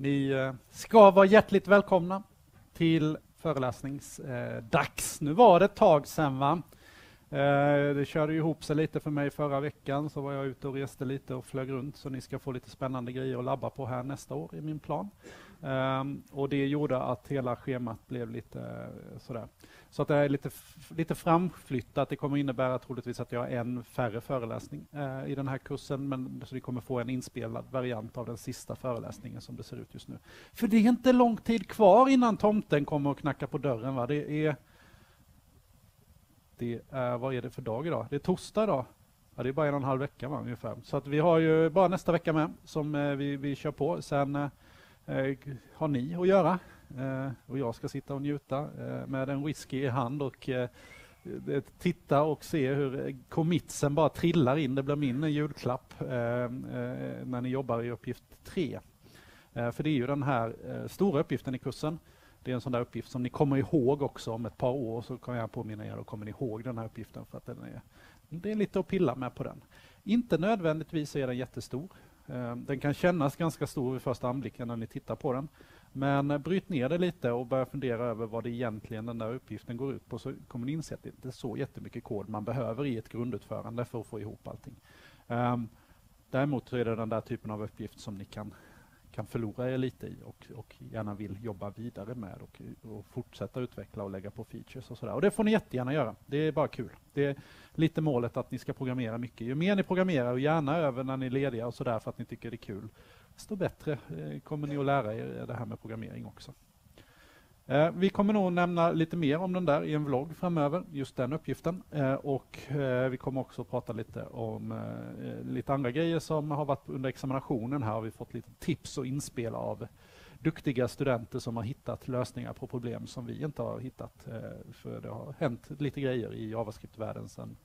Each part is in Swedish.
Ni ska vara hjärtligt välkomna till föreläsningsdags. Nu var det ett tag sedan, va? Det körde ihop sig lite för mig förra veckan, så var jag ute och reste lite och flög runt, så ni ska få lite spännande grejer att labba på här nästa år i min plan. Och det gjorde att hela schemat blev lite sådär. Så att det är lite framflyttat. Det kommer innebära troligtvis att jag har en färre föreläsning i den här kursen, men så vi kommer få en inspelad variant av den sista föreläsningen som det ser ut just nu. För det är inte lång tid kvar innan tomten kommer och knacka på dörren, va? Det är vad är det för dag idag? Det är torsdag idag. Ja, det är bara 1,5 vecka, va, ungefär. Så att vi har ju bara nästa vecka med som vi kör på. Sen har ni att göra. Och jag ska sitta och njuta med en whisky i hand och titta och se hur commitsen bara trillar in. Det blir min julklapp när ni jobbar i uppgift 3. För det är ju den här stora uppgiften i kursen. Det är en sån där uppgift som ni kommer ihåg också om ett par år, så kan jag påminna er och kommer ni ihåg den här uppgiften, för att det är lite att pilla med på den. Inte nödvändigtvis är den jättestor. Den kan kännas ganska stor vid första anblicken när ni tittar på den. Men bryt ner det lite och börja fundera över vad det egentligen den där uppgiften går ut på, så kommer ni inse att det inte är så jättemycket kod man behöver i ett grundutförande för att få ihop allting. Däremot så är det den där typen av uppgift som ni kan förlora er lite i och gärna vill jobba vidare med och fortsätta utveckla och lägga på features och sådär. Och det får ni jättegärna göra. Det är bara kul. Det är lite målet att ni ska programmera mycket. Ju mer ni programmerar, och gärna över när ni är lediga och sådär för att ni tycker det är kul, desto bättre kommer ni att lära er det här med programmering också. Vi kommer nog nämna lite mer om den där i en vlogg framöver, just den uppgiften. Och vi kommer också prata lite om lite andra grejer som har varit under examinationen. Här har vi fått lite tips och inspel av duktiga studenter som har hittat lösningar på problem som vi inte har hittat. För det har hänt lite grejer i JavaScript-världen sen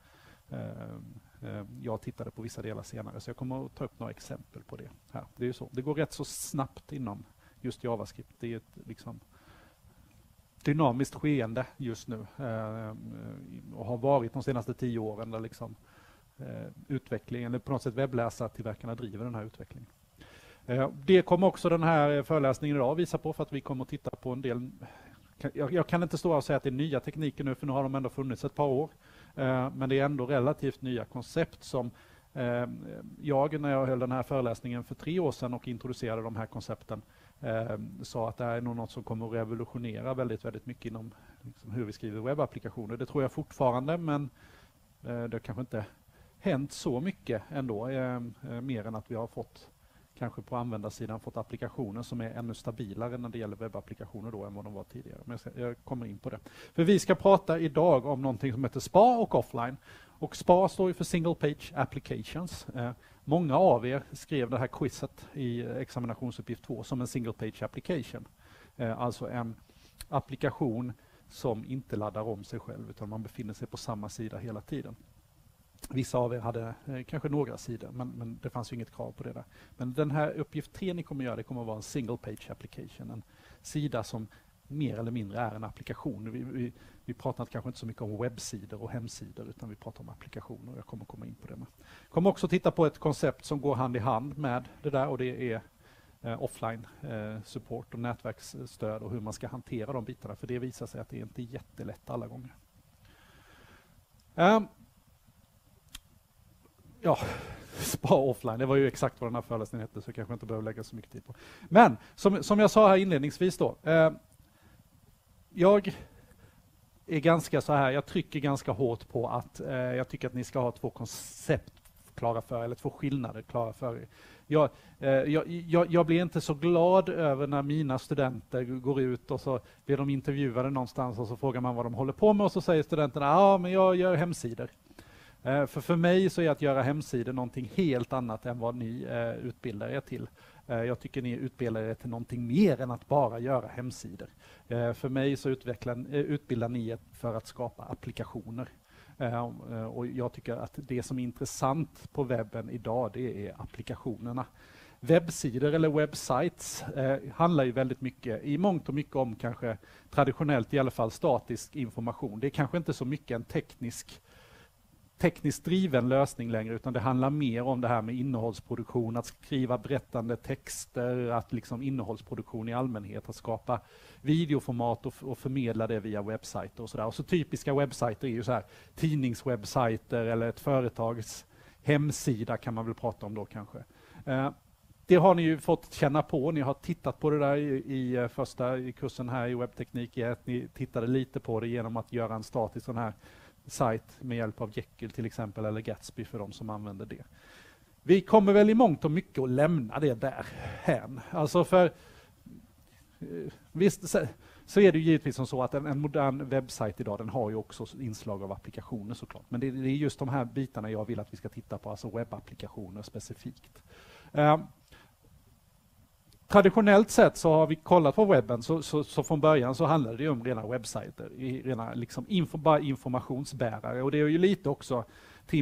jag tittade på vissa delar senare. Så jag kommer att ta upp några exempel på det här. Det är ju så. Det går rätt så snabbt inom just JavaScript. Det är ett liksom dynamiskt skeende just nu och har varit de senaste 10 åren där liksom utvecklingen, eller på något sätt webbläsartillverkarna driver den här utvecklingen. Det kommer också den här föreläsningen idag visa på, för att vi kommer att titta på en del. Jag kan inte stå och säga att det är nya tekniker nu, för nu har de ändå funnits ett par år. Men det är ändå relativt nya koncept som jag, när jag höll den här föreläsningen för 3 år sedan och introducerade de här koncepten, sa att det här är nog något som kommer att revolutionera väldigt, väldigt mycket inom liksom hur vi skriver webbapplikationer. Det tror jag fortfarande, men det har kanske inte hänt så mycket ändå. Mer än att vi har fått, kanske på användarsidan, fått applikationer som är ännu stabilare när det gäller webbapplikationer då än vad de var tidigare. Men jag kommer in på det. För vi ska prata idag om någonting som heter SPA och offline. Och SPA står ju för Single Page Applications. Många av er skrev det här quizet i examinationsuppgift 2 som en Single Page Application. Alltså en applikation som inte laddar om sig själv, utan man befinner sig på samma sida hela tiden. Vissa av er hade kanske några sidor, men det fanns ju inget krav på det där. Men den här uppgift 3 ni kommer göra, det kommer att vara en Single Page Application. En sida som mer eller mindre är en applikation. Vi pratar kanske inte så mycket om webbsidor och hemsidor, utan vi pratar om applikationer. Jag kommer komma in på det med. Jag kommer också titta på ett koncept som går hand i hand med det där, och det är offline support och nätverksstöd och hur man ska hantera de bitarna. För det visar sig att det inte är jättelätt alla gånger. Ja, SPA offline, det var ju exakt vad den här föreläsningen hette, så jag kanske inte behöver lägga så mycket tid på. Men som jag sa här inledningsvis då, jag är ganska så här, jag trycker ganska hårt på att jag tycker att ni ska ha 2 koncept klara för, eller 2 skillnader klara för er. Jag blir inte så glad över när mina studenter går ut och så blir de intervjuade någonstans och så frågar man vad de håller på med, och så säger studenterna, ja men jag gör hemsidor. För mig så är att göra hemsidor någonting helt annat än vad ni utbildar er till. Jag tycker ni utbildar er till någonting mer än att bara göra hemsidor. För mig så utbildar ni er för att skapa applikationer. Och jag tycker att det som är intressant på webben idag, det är applikationerna. Webbsidor eller websites handlar ju väldigt mycket, i mångt och mycket, om kanske traditionellt i alla fall statisk information. Det är kanske inte så mycket en teknisk tekniskt driven lösning längre, utan det handlar mer om det här med innehållsproduktion, att skriva berättande texter, att liksom innehållsproduktion i allmänhet, att skapa videoformat och förmedla det via webbsajter och sådär. Och så typiska webbsajter är ju så här tidningswebbsajter eller ett företags hemsida kan man väl prata om då kanske. Det har ni ju fått känna på, ni har tittat på det där i första kursen här i webbteknik 1, ni tittade lite på det genom att göra en statisk sån här sajt med hjälp av Jekyll till exempel, eller Gatsby för de som använder det. Vi kommer väl i mångt och mycket att lämna det där hän. Alltså för visst så är det ju givetvis som så att en modern webbsajt idag, den har ju också inslag av applikationer såklart. Men det är just de här bitarna jag vill att vi ska titta på, alltså webbapplikationer specifikt. Traditionellt sett så har vi kollat på webben, så från början så handlade det om rena webbsajter, rena liksom bara informationsbärare. Och det är ju lite också Tim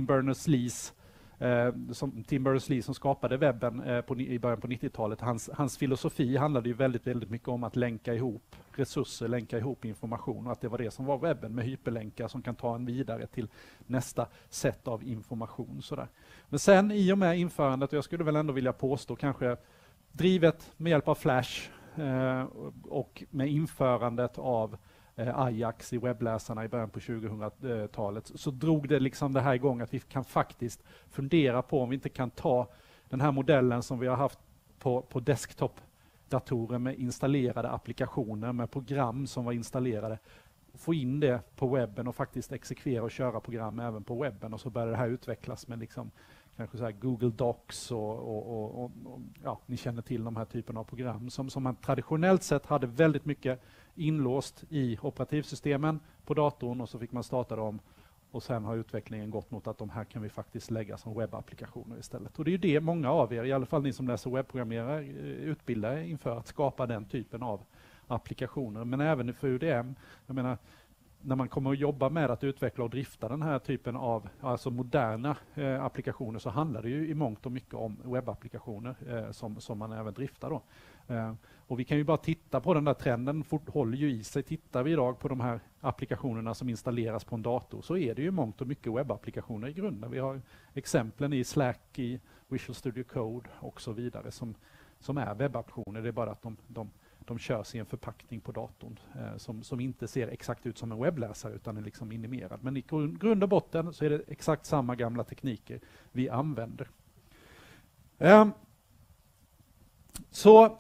Berners-Lee som skapade webben i början på 90-talet. Hans filosofi handlade ju väldigt, väldigt mycket om att länka ihop resurser, länka ihop information, och att det var det som var webben med hyperlänkar som kan ta en vidare till nästa sätt av information. Sådär. Men sen i och med införandet, och jag skulle väl ändå vilja påstå kanske drivet med hjälp av Flash och med införandet av Ajax i webbläsarna i början på 2000-talet, så drog det liksom det här igång att vi kan faktiskt fundera på om vi inte kan ta den här modellen som vi har haft på desktop-datorer med installerade applikationer, med program som var installerade, få in det på webben och faktiskt exekvera och köra program även på webben, och så började det här utvecklas med liksom kanske så här Google Docs och ja, ni känner till de här typen av program som man traditionellt sett hade väldigt mycket inlåst i operativsystemen på datorn, och så fick man starta dem, och sen har utvecklingen gått mot att de här kan vi faktiskt lägga som webbapplikationer istället. Och det är ju det många av er, i alla fall ni som läser webbprogrammerare, utbildar er inför att skapa den typen av applikationer. Men även för UDM, jag menar, när man kommer att jobba med att utveckla och drifta den här typen av alltså moderna applikationer, så handlar det ju i mångt och mycket om webbapplikationer som man även driftar då. Och vi kan ju bara titta på den där trenden, håller ju i sig. Tittar vi idag på de här applikationerna som installeras på en dator, så är det ju mångt och mycket webbapplikationer i grunden. Vi har exemplen i Slack, i Visual Studio Code och så vidare som är webbapplikationer. Det är bara att de körs i en förpackning på datorn som inte ser exakt ut som en webbläsare, utan är liksom minimerad. Men i grund och botten så är det exakt samma gamla tekniker vi använder. Så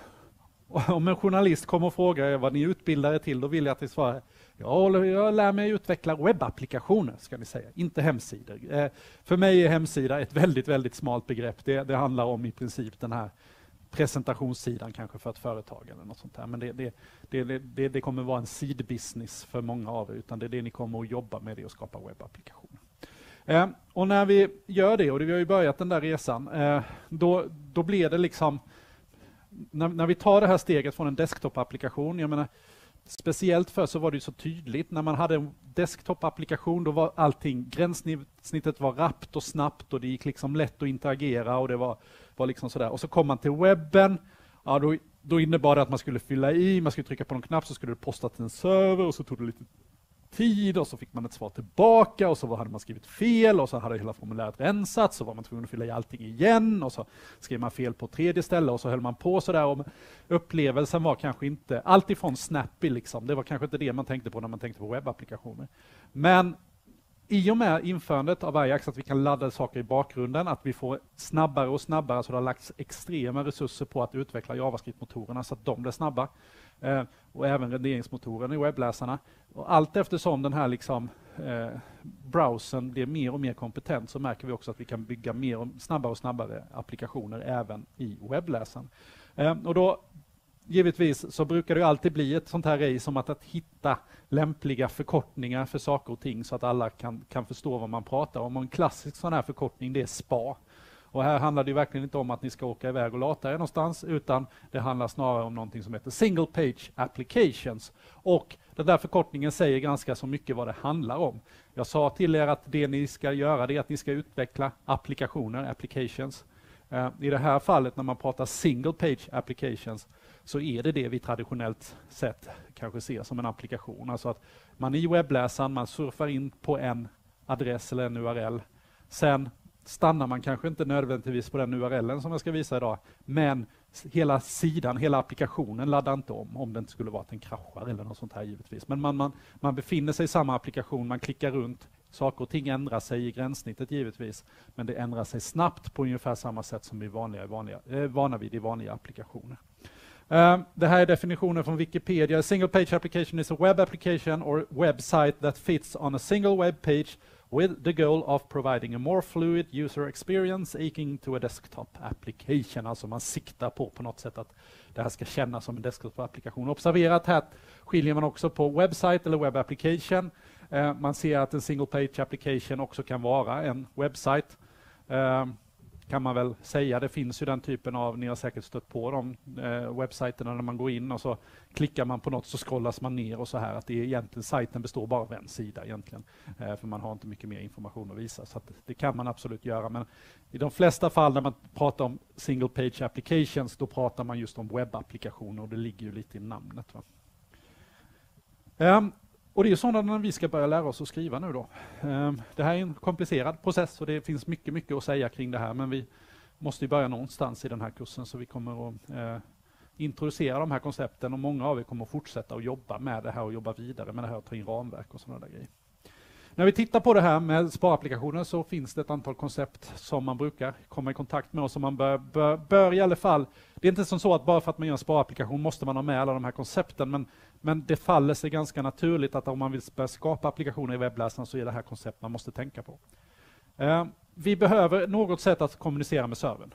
om en journalist kommer och frågar vad ni utbildar er till, då vill jag att ni svarar: jag lär mig utveckla webbapplikationer, ska ni säga, inte hemsidor. För mig är hemsida ett väldigt, väldigt smalt begrepp. Det handlar om i princip den här presentationssidan kanske för ett företag eller något sånt där. Men det kommer vara en sidbusiness för många av er, utan det är det ni kommer att jobba med, det att skapa webbapplikationer. Och när vi gör det, och vi har ju börjat den där resan, då blir det liksom, när vi tar det här steget från en desktop-applikation, jag menar, speciellt för så var det ju så tydligt, när man hade en desktop-applikation, då var allting, gränssnittet var rappt och snabbt, och det gick liksom lätt att interagera, och det var liksom sådär. Och så kom man till webben, ja, då innebar det att man skulle fylla i, man skulle trycka på någon knapp, så skulle det posta till en server, och så tog det lite tid, och så fick man ett svar tillbaka, och så hade man skrivit fel, och så hade hela formuläret rensats, så var man tvungen att fylla i allting igen, och så skrev man fel på tredje ställe, och så höll man på sådär. Och upplevelsen var kanske inte allt ifrån snappy liksom. Det var kanske inte det man tänkte på när man tänkte på webbapplikationer. Men i och med införandet av Ajax, att vi kan ladda saker i bakgrunden, att vi får snabbare och snabbare, så det har lagts extrema resurser på att utveckla JavaScript-motorerna så att de blir snabba. Och även renderingsmotoren i webbläsarna. Och allt eftersom den här liksom, browsern blir mer och mer kompetent, så märker vi också att vi kan bygga snabbare och snabbare applikationer även i webbläsaren. Och då givetvis så brukar det alltid bli ett sånt här race om att hitta lämpliga förkortningar för saker och ting, så att alla kan förstå vad man pratar om. Och en klassisk sån här förkortning, det är SPA. Och här handlar det ju verkligen inte om att ni ska åka iväg och lata er någonstans, utan det handlar snarare om någonting som heter Single Page Applications. Och den där förkortningen säger ganska så mycket vad det handlar om. Jag sa till er att det ni ska göra, det är att ni ska utveckla applikationer, applications. I det här fallet, när man pratar Single Page Applications, så är det vi traditionellt sett kanske ser som en applikation. Alltså att man i webbläsaren, man surfar in på en adress eller en URL. Sen stannar man kanske inte nödvändigtvis på den URLen som jag ska visa idag, men hela sidan, hela applikationen laddar inte om det inte skulle vara att den kraschar eller något sånt här givetvis. Men man befinner sig i samma applikation, man klickar runt, saker och ting ändrar sig i gränssnittet givetvis, men det ändrar sig snabbt på ungefär samma sätt som vi är vana vid i vanliga applikationer. Det här är definitionen från Wikipedia. A single page application is a web application or website that fits on a single web page with the goal of providing a more fluid user experience akin to a desktop application. Alltså man siktar på något sätt att det här ska kännas som en desktop-applikation. Observera att här skiljer man också på website eller web application. Man ser att en single page application också kan vara en webbsite. Kan man väl säga. Det finns ju den typen av, ni har säkert stött på de webbsajterna när man går in och så klickar man på något så scrollas man ner och så här, att det är egentligen sajten består bara av en sida egentligen. För man har inte mycket mer information att visa, så att det kan man absolut göra, men i de flesta fall när man pratar om single page applications, då pratar man just om webbapplikationer och det ligger ju lite i namnet, va? Och det är sådana vi ska börja lära oss att skriva nu då. Det här är en komplicerad process och det finns mycket att säga kring det här, men vi måste ju börja någonstans i den här kursen, så vi kommer att introducera de här koncepten och många av er kommer att fortsätta att jobba med det här och jobba vidare med det här och ta in ramverk och sådana där grejer. När vi tittar på det här med sparapplikationer så finns det ett antal koncept som man brukar komma i kontakt med och som man bör i alla fall. Det är inte som så att bara för att man gör en sparapplikation måste man ha med alla de här koncepten, men det faller sig ganska naturligt att om man vill börja skapa applikationer i webbläsaren så är det här koncept man måste tänka på. Vi behöver något sätt att kommunicera med servern.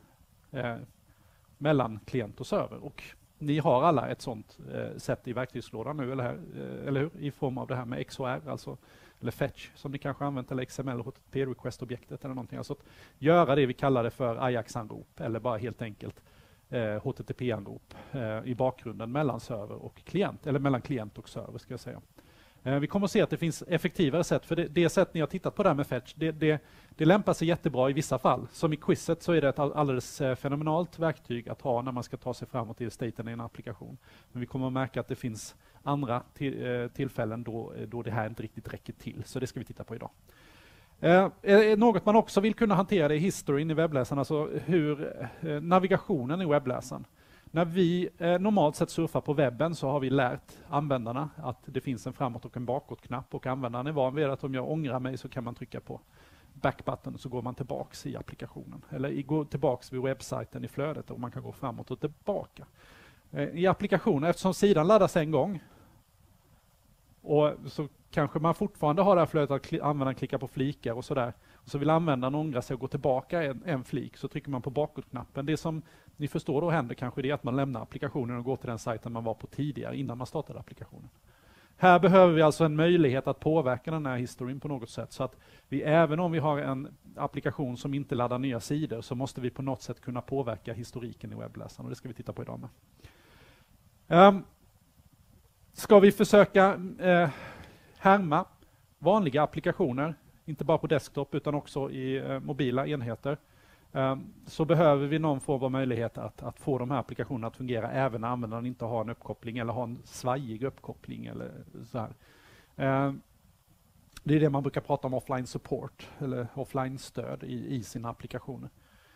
Mellan klient och server, och ni har alla ett sånt sätt i verktygslådan nu, eller hur? I form av det här med XOR, alltså, eller fetch som ni kanske använt, eller XML, HTTP-request-objektet eller någonting. Alltså att göra det vi kallar det för Ajax-anrop, eller bara helt enkelt HTTP-anrop i bakgrunden mellan server och klient, eller mellan klient och server ska jag säga. Vi kommer att se att det finns effektivare sätt, för det sätt ni har tittat på där med fetch, det lämpar sig jättebra i vissa fall. Som i quizet så är det ett alldeles fenomenalt verktyg att ha när man ska ta sig framåt i staten i en applikation. Men vi kommer att märka att det finns andra tillfällen då det här inte riktigt räcker till, så det ska vi titta på idag. Något man också vill kunna hantera är historyn i webbläsaren, alltså hur navigationen i webbläsaren. När vi normalt sett surfar på webben så har vi lärt användarna att det finns en framåt- och en bakåt-knapp, och användaren är van vid att om jag ångrar mig så kan man trycka på back-button så går man tillbaks i applikationen. Eller går tillbaks vid webbsajten i flödet och man kan gå framåt och tillbaka. I applikationen, eftersom sidan laddas en gång och så kanske man fortfarande har det här flödet att användaren klickar på flikar och sådär. Och så vill användaren ångra sig och gå tillbaka en flik, så trycker man på bakåt-knappen. Det som ni förstår då händer kanske det är att man lämnar applikationen och går till den sajten man var på tidigare innan man startade applikationen. Här behöver vi alltså en möjlighet att påverka den här historien på något sätt, så att vi, även om vi har en applikation som inte laddar nya sidor, så måste vi på något sätt kunna påverka historiken i webbläsaren, och det ska vi titta på idag med. Ska vi försöka härma vanliga applikationer, inte bara på desktop utan också i mobila enheter, så behöver vi någon form av möjlighet att få de här applikationerna att fungera även när användaren inte har en uppkoppling eller har en svajig uppkoppling eller så här. Det är det man brukar prata om offline support eller offline stöd i sina applikationer.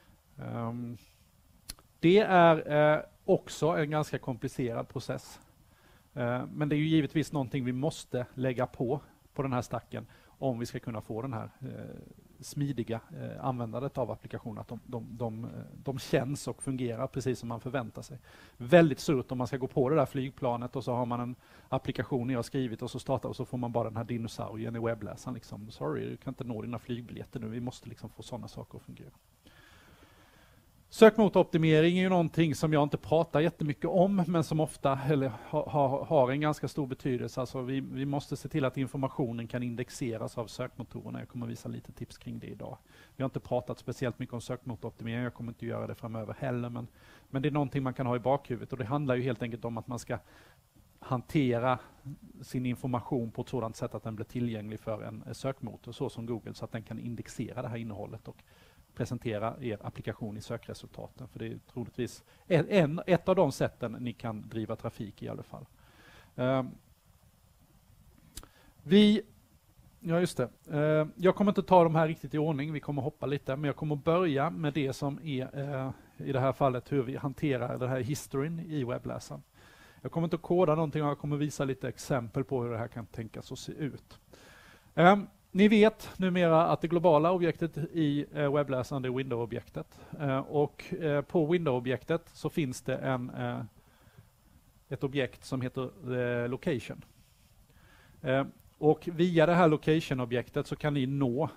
Det är också en ganska komplicerad process. Men det är ju givetvis någonting vi måste lägga på den här stacken om vi ska kunna få den här smidiga användandet av applikationer, att de känns och fungerar precis som man förväntar sig. Väldigt surt om man ska gå på det där flygplanet och så har man en applikation ni har skrivit och så startar och så får man bara den här dinosaurien i webbläsaren. Liksom, sorry, du kan inte nå dina flygbiljetter nu, vi måste liksom få sådana saker att fungera. Sökmotoroptimering är ju någonting som jag inte pratar jättemycket om, men som ofta har en ganska stor betydelse. Alltså vi måste se till att informationen kan indexeras av sökmotorerna. Jag kommer att visa lite tips kring det idag. Vi har inte pratat speciellt mycket om sökmotoroptimering, jag kommer inte göra det framöver heller, men det är någonting man kan ha i bakhuvudet, och det handlar ju helt enkelt om att man ska hantera sin information på ett sådant sätt att den blir tillgänglig för en sökmotor, så som Google, så att den kan indexera det här innehållet och presentera er applikation i sökresultaten. För det är troligtvis ett av de sätten ni kan driva trafik i alla fall. Vi Ja, just det. Jag kommer inte ta de här riktigt i ordning, vi kommer hoppa lite, men jag kommer börja med det som är i det här fallet hur vi hanterar den här historin i webbläsaren. Jag kommer inte att koda någonting, jag kommer visa lite exempel på hur det här kan tänkas att se ut. Ni vet numera att det globala objektet i webbläsaren är window-objektet. Och på window-objektet så finns det ett objekt som heter location. Och via det här location-objektet så kan ni nå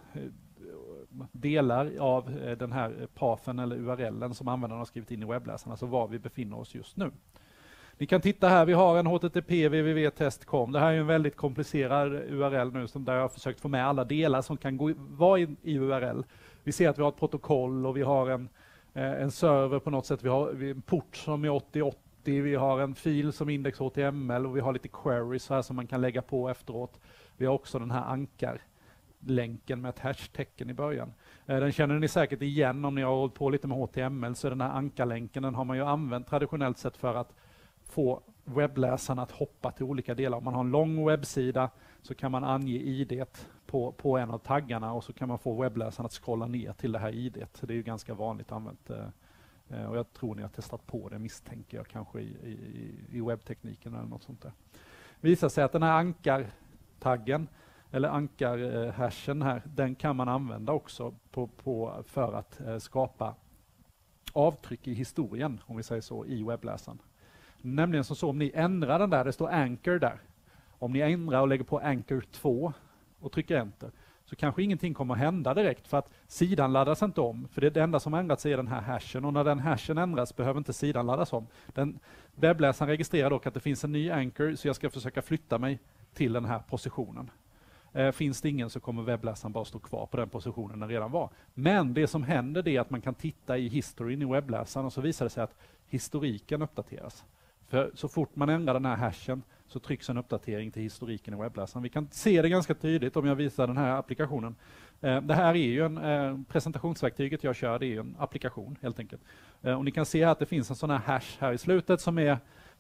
delar av den här pathen eller URLen som användaren har skrivit in i webbläsaren, alltså var vi befinner oss just nu. Ni kan titta här, vi har en http www.test.com. Det här är en väldigt komplicerad URL nu där jag har försökt få med alla delar som kan vara i URL. Vi ser att vi har ett protokoll och vi har en server på något sätt. Vi har en port som är 8080, vi har en fil som är index.html och vi har lite queries här som man kan lägga på efteråt. Vi har också den här ankarlänken med ett hashtecken i början. Den känner ni säkert igen om ni har hållit på lite med HTML, så den här ankarlänken den har man ju använt traditionellt sett för att få webbläsaren att hoppa till olika delar. Om man har en lång webbsida så kan man ange idet på en av taggarna och så kan man få webbläsaren att scrolla ner till det här idet. Det är ju ganska vanligt använt och jag tror ni har testat på det, misstänker jag, kanske i webbtekniken eller något sånt där. Visar sig att den här ankartaggen eller ankarhashen här, den kan man använda också för att skapa avtryck i historien, om vi säger så, i webbläsaren. Nämligen så om ni ändrar den där, det står anchor där. Om ni ändrar och lägger på anchor 2 och trycker enter så kanske ingenting kommer att hända direkt för att sidan laddas inte om. För det enda som ändrat sig är den här hashen och när den hashen ändras behöver inte sidan laddas om. Webbläsaren registrerar dock att det finns en ny anchor så jag ska försöka flytta mig till den här positionen. Finns det ingen så kommer webbläsaren bara stå kvar på den positionen den redan var. Men det som händer är att man kan titta i historien i webbläsaren och så visar det sig att historiken uppdateras. För så fort man ändrar den här hashen så trycks en uppdatering till historiken i webbläsaren. Vi kan se det ganska tydligt om jag visar den här applikationen. Det här är ju presentationsverktyget jag kör, det är ju en applikation helt enkelt. Och ni kan se här att det finns en sån här hash här i slutet som är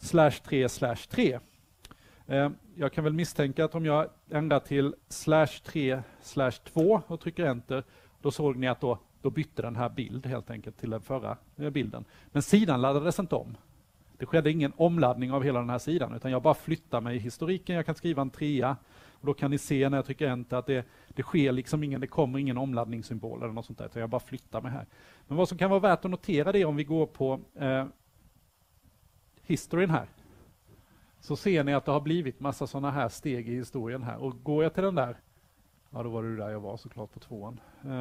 /3/3. Jag kan väl misstänka att om jag ändrar till /3/2 och trycker enter, då såg ni att då bytte den här bild helt enkelt till den förra bilden. Men sidan laddades inte om. Det skedde ingen omladdning av hela den här sidan utan jag bara flyttar mig i historiken. Jag kan skriva en 3 och då kan ni se när jag trycker enter att det sker liksom det kommer ingen omladdningssymbol eller något sånt där utan jag bara flyttar mig här. Men vad som kan vara värt att notera det om vi går på historien här. Så ser ni att det har blivit massa sådana här steg i historien här. Och går jag till den där, ja då var det där jag var såklart på 2:an.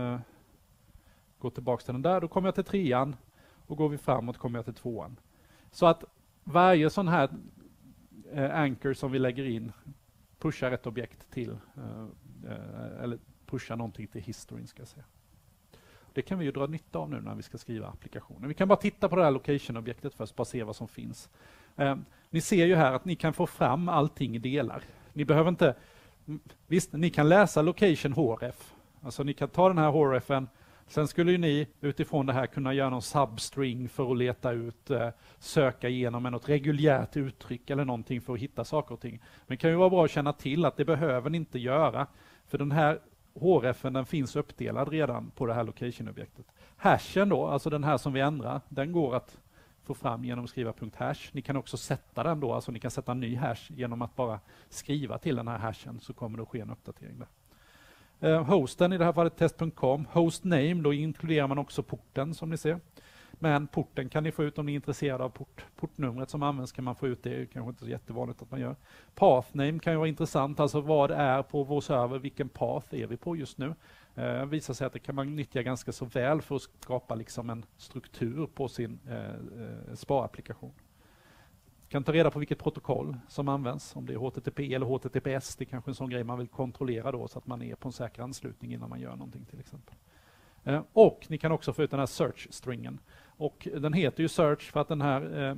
Går tillbaka till den där, då kommer jag till 3:an och går vi framåt kommer jag till 2:an. Så att varje sån här anchor som vi lägger in pushar ett objekt till, eller pushar någonting till historien ska jag säga. Det kan vi ju dra nytta av nu när vi ska skriva applikationer. Vi kan bara titta på det här location-objektet först, bara se vad som finns. Ni ser ju här att ni kan få fram allting i delar. Ni behöver inte, visst ni kan läsa location href, alltså ni kan ta den här hrefen. Sen skulle ju ni utifrån det här kunna göra någon substring för att leta ut, söka igenom något reguljärt uttryck eller någonting för att hitta saker och ting. Men det kan ju vara bra att känna till att det behöver ni inte göra. För den här hrefen den finns uppdelad redan på det här location-objektet. Hashen då, alltså den här som vi ändrar, den går att få fram genom att skriva .hash. Ni kan också sätta den då, alltså ni kan sätta en ny hash genom att bara skriva till den här hashen så kommer det att ske en uppdatering där. Hosten i det här fallet test.com. Hostname, då inkluderar man också porten som ni ser. Men porten kan ni få ut om ni är intresserade av portnumret som används kan man få ut det. Det är kanske inte så jättevanligt att man gör. Pathname kan ju vara intressant, alltså vad är på vår server, vilken path är vi på just nu. Visar sig att det kan man nyttja ganska så väl för att skapa liksom en struktur på sin sparapplikation. Kan ta reda på vilket protokoll som används, om det är HTTP eller HTTPS, det är kanske en sån grej man vill kontrollera då så att man är på en säker anslutning innan man gör någonting till exempel. Och ni kan också få ut den här search-stringen. Och den heter ju search för att den här,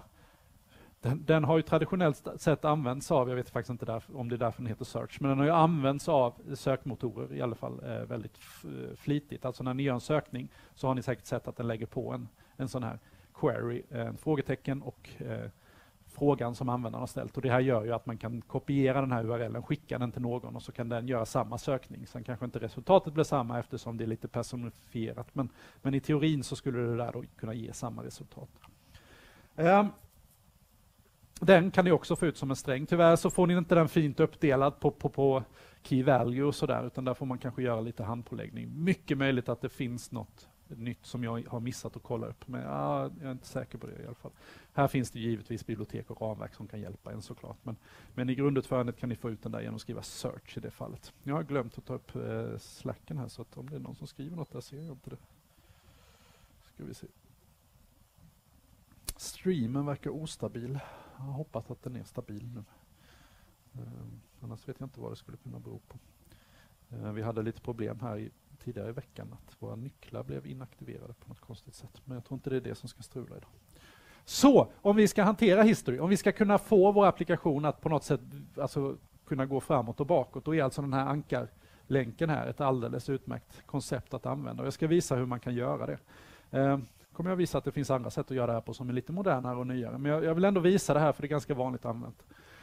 den har ju traditionellt sett använts av, jag vet faktiskt inte om det är därför den heter search, men den har ju använts av sökmotorer i alla fall väldigt flitigt. Alltså när ni gör en sökning så har ni säkert sett att den lägger på en sån här query, en frågetecken och frågan som användaren har ställt. Och det här gör ju att man kan kopiera den här URLen, skicka den till någon och så kan den göra samma sökning. Sen kanske inte resultatet blir samma eftersom det är lite personifierat. Men i teorin så skulle det där då kunna ge samma resultat. Den kan ni också få ut som en sträng. Tyvärr så får ni inte den fint uppdelad på key value och sådär, utan där får man kanske göra lite handpåläggning. Mycket möjligt att det finns något nytt som jag har missat att kolla upp, men jag är inte säker på det i alla fall. Här finns det givetvis bibliotek och ramverk som kan hjälpa en såklart, men i grundutförandet kan ni få ut den där genom att skriva search i det fallet. Jag har glömt att ta upp Slacken här, så att om det är någon som skriver något där ser jag inte det. Ska vi se. Streamen verkar ostabil. Jag hoppas att den är stabil nu. Annars vet jag inte vad det skulle kunna bero på. Vi hade lite problem här tidigare i veckan att våra nycklar blev inaktiverade på något konstigt sätt. Men jag tror inte det är det som ska strula idag. Så, om vi ska hantera history, om vi ska kunna få vår applikation att på något sätt alltså, kunna gå framåt och bakåt, då är alltså den här ankarlänken här ett alldeles utmärkt koncept att använda. Och jag ska visa hur man kan göra det. Kommer jag visa att det finns andra sätt att göra det här på som är lite modernare och nyare. Men jag vill ändå visa det här för det är ganska vanligt använt.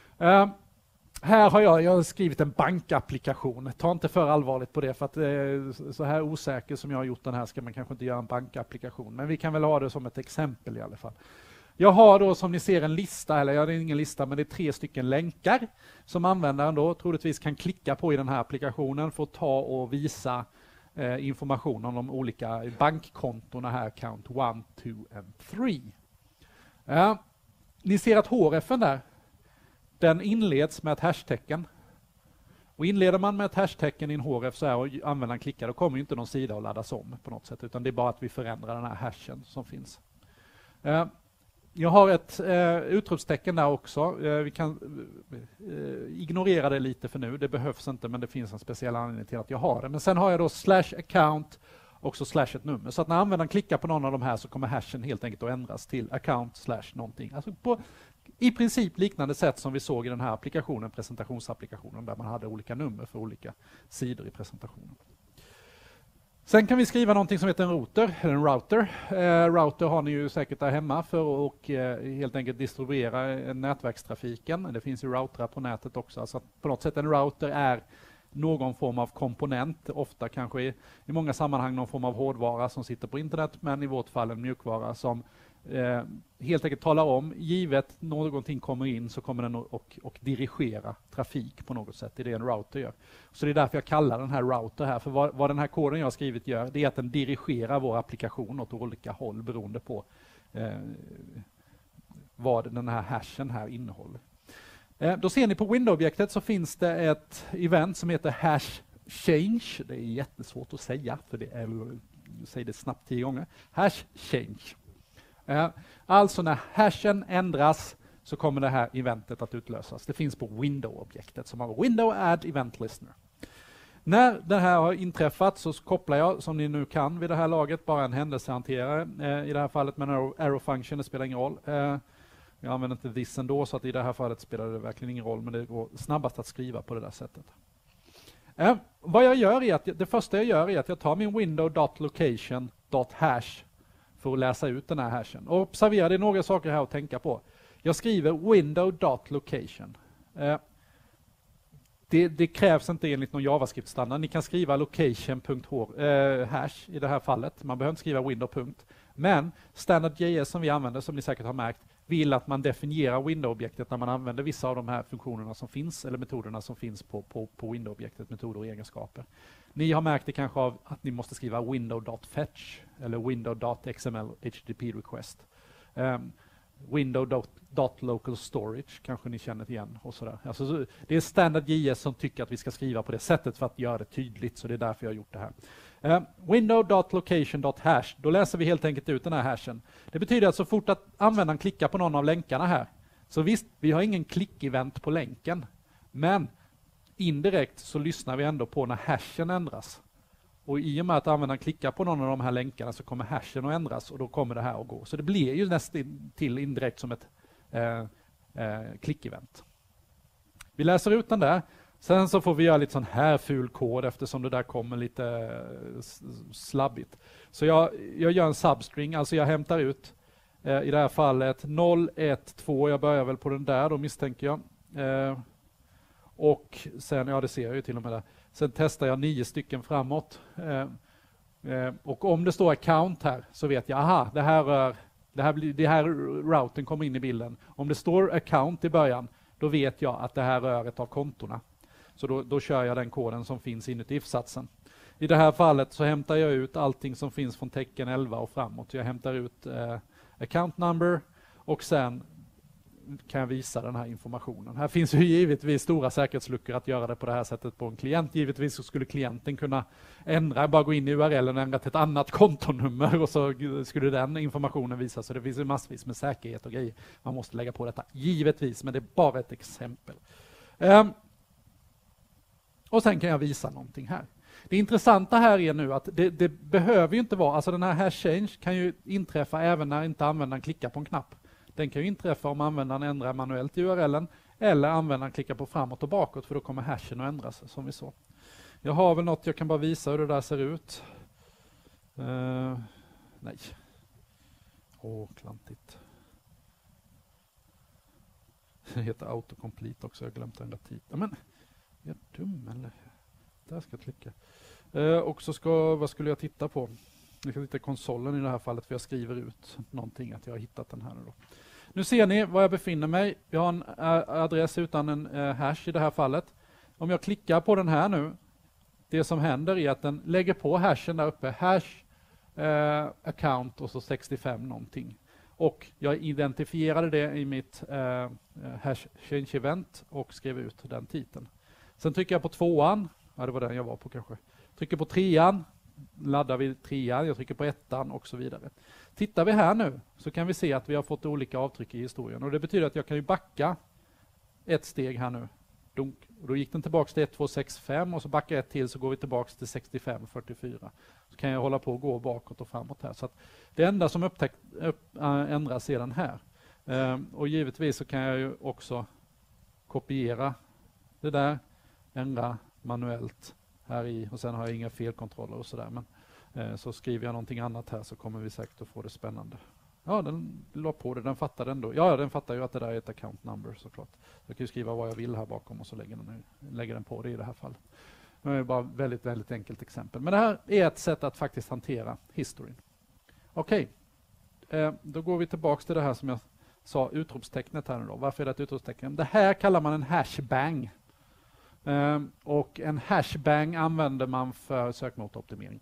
Här har jag skrivit en bankapplikation. Ta inte för allvarligt på det, för att så här osäker som jag har gjort den här ska man kanske inte göra en bankapplikation. Men vi kan väl ha det som ett exempel i alla fall. Jag har då som ni ser en lista, eller jag har ingen lista, men det är 3 stycken länkar som användaren då troligtvis kan klicka på i den här applikationen för att ta och visa information om de olika bankkontona här, count 1, 2 and 3. Ni ser att href:en där, den inleds med ett hashtecken. Och inleder man med ett hashtecken i en href så här och användaren klickar, då kommer ju inte någon sida att laddas om på något sätt, utan det är bara att vi förändrar den här hashen som finns. Jag har ett utropstecken där också. Vi kan ignorera det lite för nu. Det behövs inte, men det finns en speciell anledning till att jag har det. Men sen har jag då /account och så / ett nummer. Så att när användaren klickar på någon av de här så kommer hashen helt enkelt att ändras till account / någonting. Alltså på i princip liknande sätt som vi såg i den här applikationen, presentationsapplikationen, där man hade olika nummer för olika sidor i presentationen. Sen kan vi skriva någonting som heter en router. Router har ni ju säkert där hemma för att helt enkelt distribuera nätverkstrafiken. Det finns ju routrar på nätet också. Så på något sätt en router är någon form av komponent, ofta kanske i många sammanhang någon form av hårdvara som sitter på internet, men i vårt fall en mjukvara som helt enkelt talar om, givet någonting kommer in så kommer den och dirigera trafik på något sätt. Det är det en router gör. Så det är därför jag kallar den här router här. För vad den här koden jag har skrivit gör, det är att den dirigerar vår applikation åt olika håll beroende på vad den här hashen här innehåller. Då ser ni på Windows-objektet så finns det ett event som heter hash change. Det är jättesvårt att säga, för det är, säg det snabbt 10 gånger. Hash change. Alltså när hashen ändras så kommer det här eventet att utlösas. Det finns på Windows-objektet som har Windows Add Event Listener. När det här har inträffat så kopplar jag, som ni nu kan vid det här laget, bara en händelsehanterare. I det här fallet med en arrow function, det spelar ingen roll. Jag använder inte this ändå, så att i det här fallet spelar det verkligen ingen roll, men det går snabbast att skriva på det där sättet. Vad jag gör är att det första jag gör är att jag tar min window.location.hash för att läsa ut den här hashen. Och observera, det är några saker här att tänka på. Jag skriver window.location. Det krävs inte enligt någon JavaScript-standard. Ni kan skriva location.hash i det här fallet. Man behöver inte skriva window. Men standard.js som vi använder, som ni säkert har märkt, vill att man definierar window-objektet när man använder vissa av de här funktionerna som finns, eller metoderna som finns på window-objektet, metoder och egenskaper. Ni har märkt det kanske av att ni måste skriva window.fetch eller window.xml HTTP request. Window.local storage kanske ni känner igen och sådär. Alltså, det är standard.js som tycker att vi ska skriva på det sättet för att göra det tydligt, så det är därför jag har gjort det här. Window.location.hash, då läser vi helt enkelt ut den här hashen. Det betyder att så fort att användaren klickar på någon av länkarna här, så visst, vi har ingen klick-event på länken, men indirekt så lyssnar vi ändå på när hashen ändras. Och i och med att användaren klickar på någon av de här länkarna så kommer hashen att ändras och då kommer det här att gå. Så det blir ju nästan till indirekt som ett klick-event. Vi läser ut den där. Sen så får vi göra lite sån här ful kod eftersom det där kommer lite slabbigt. Så jag gör en substring, alltså jag hämtar ut I det här fallet 0, 1, 2. Jag börjar väl på den där då misstänker jag. Och sen, ja det ser jag ju till och med där. Sen testar jag 9 stycken framåt. Och om det står account här så vet jag, aha, det här routen kommer in i bilden. Om det står account i början, då vet jag att det här rör ett av kontorna. Så då kör jag den koden som finns inuti if-satsen. I det här fallet så hämtar jag ut allting som finns från tecken 11 och framåt. Jag hämtar ut account number och sen kan jag visa den här informationen. Här finns ju givetvis stora säkerhetsluckor att göra det på det här sättet på en klient. Givetvis så skulle klienten kunna bara gå in i URLen och ändra till ett annat kontonummer och så skulle den informationen visas. Så det finns ju massvis med säkerhet och grejer man måste lägga på detta. Givetvis, men det är bara ett exempel. Och sen kan jag visa någonting här. Det intressanta här är nu att det behöver ju inte vara, alltså den här hash change kan ju inträffa även när inte användaren klickar på en knapp. Den kan ju inträffa om användaren ändrar manuellt i URLen eller användaren klickar på framåt och bakåt för då kommer hashen att ändras som vi såg. Jag har väl något jag kan bara visa hur det där ser ut. Nej. Klantigt. Det heter autocomplete också, jag har glömt ändra titeln. Men, är jag dum eller? Där ska jag klicka. Och så vad skulle jag titta på? Jag ska titta i konsolen i det här fallet för jag skriver ut någonting att jag har hittat den här nu då. Nu ser ni var jag befinner mig. Jag har en adress utan en hash i det här fallet. Om jag klickar på den här nu, det som händer är att den lägger på hashen där uppe, hash account och så 65 någonting. Och jag identifierade det i mitt hash change event och skrev ut den titeln. Sen trycker jag på 2:an, ja det var den jag var på kanske. Trycker på 3:an, laddar vi 3:an, jag trycker på 1:an och så vidare. Tittar vi här nu så kan vi se att vi har fått olika avtryck i historien. Och det betyder att jag kan ju backa ett steg här nu. Dunk. Och då gick den tillbaka till 1265 och så backar ett till så går vi tillbaka till 6544. Så kan jag hålla på och gå bakåt och framåt här. Så att det enda som ändras är den här. Och givetvis så kan jag ju också kopiera det där, ändra manuellt här i och sen har jag inga felkontroller och sådär. Men så skriver jag någonting annat här så kommer vi säkert att få det spännande. Ja, den la på det, den fattar ändå. Ja, den fattar ju att det där är ett account number såklart. Jag kan ju skriva vad jag vill här bakom och så lägger den på det i det här fallet. Det är bara väldigt, väldigt enkelt exempel. Men det här är ett sätt att faktiskt hantera historien. Okej, då går vi tillbaka till det här som jag sa, utropstecknet här nu då. Varför är det ett utropstecken? Det här kallar man en hashbang. Och en hashbang använder man för sökmotoroptimering.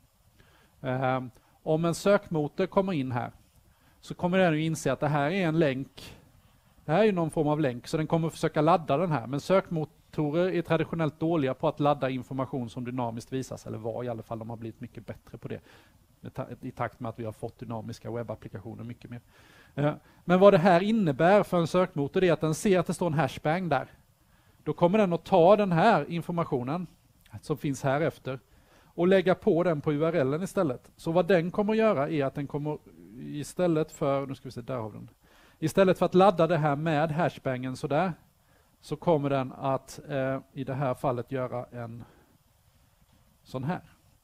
Om en sökmotor kommer in här så kommer den att inse att det här är en länk. Det här är någon form av länk så den kommer att försöka ladda den här. Men sökmotorer är traditionellt dåliga på att ladda information som dynamiskt visas. Eller var i alla fall, de har blivit mycket bättre på det. I takt med att vi har fått dynamiska webbapplikationer mycket mer. Men vad det här innebär för en sökmotor är att den ser att det står en hashbang där. Då kommer den att ta den här informationen som finns här efter och lägga på den på URLen istället. Så vad den kommer att göra är att den kommer istället för, nu ska vi se, där har vi den. Istället för att ladda det här med hashbangen sådär så kommer den att i det här fallet göra en sån här.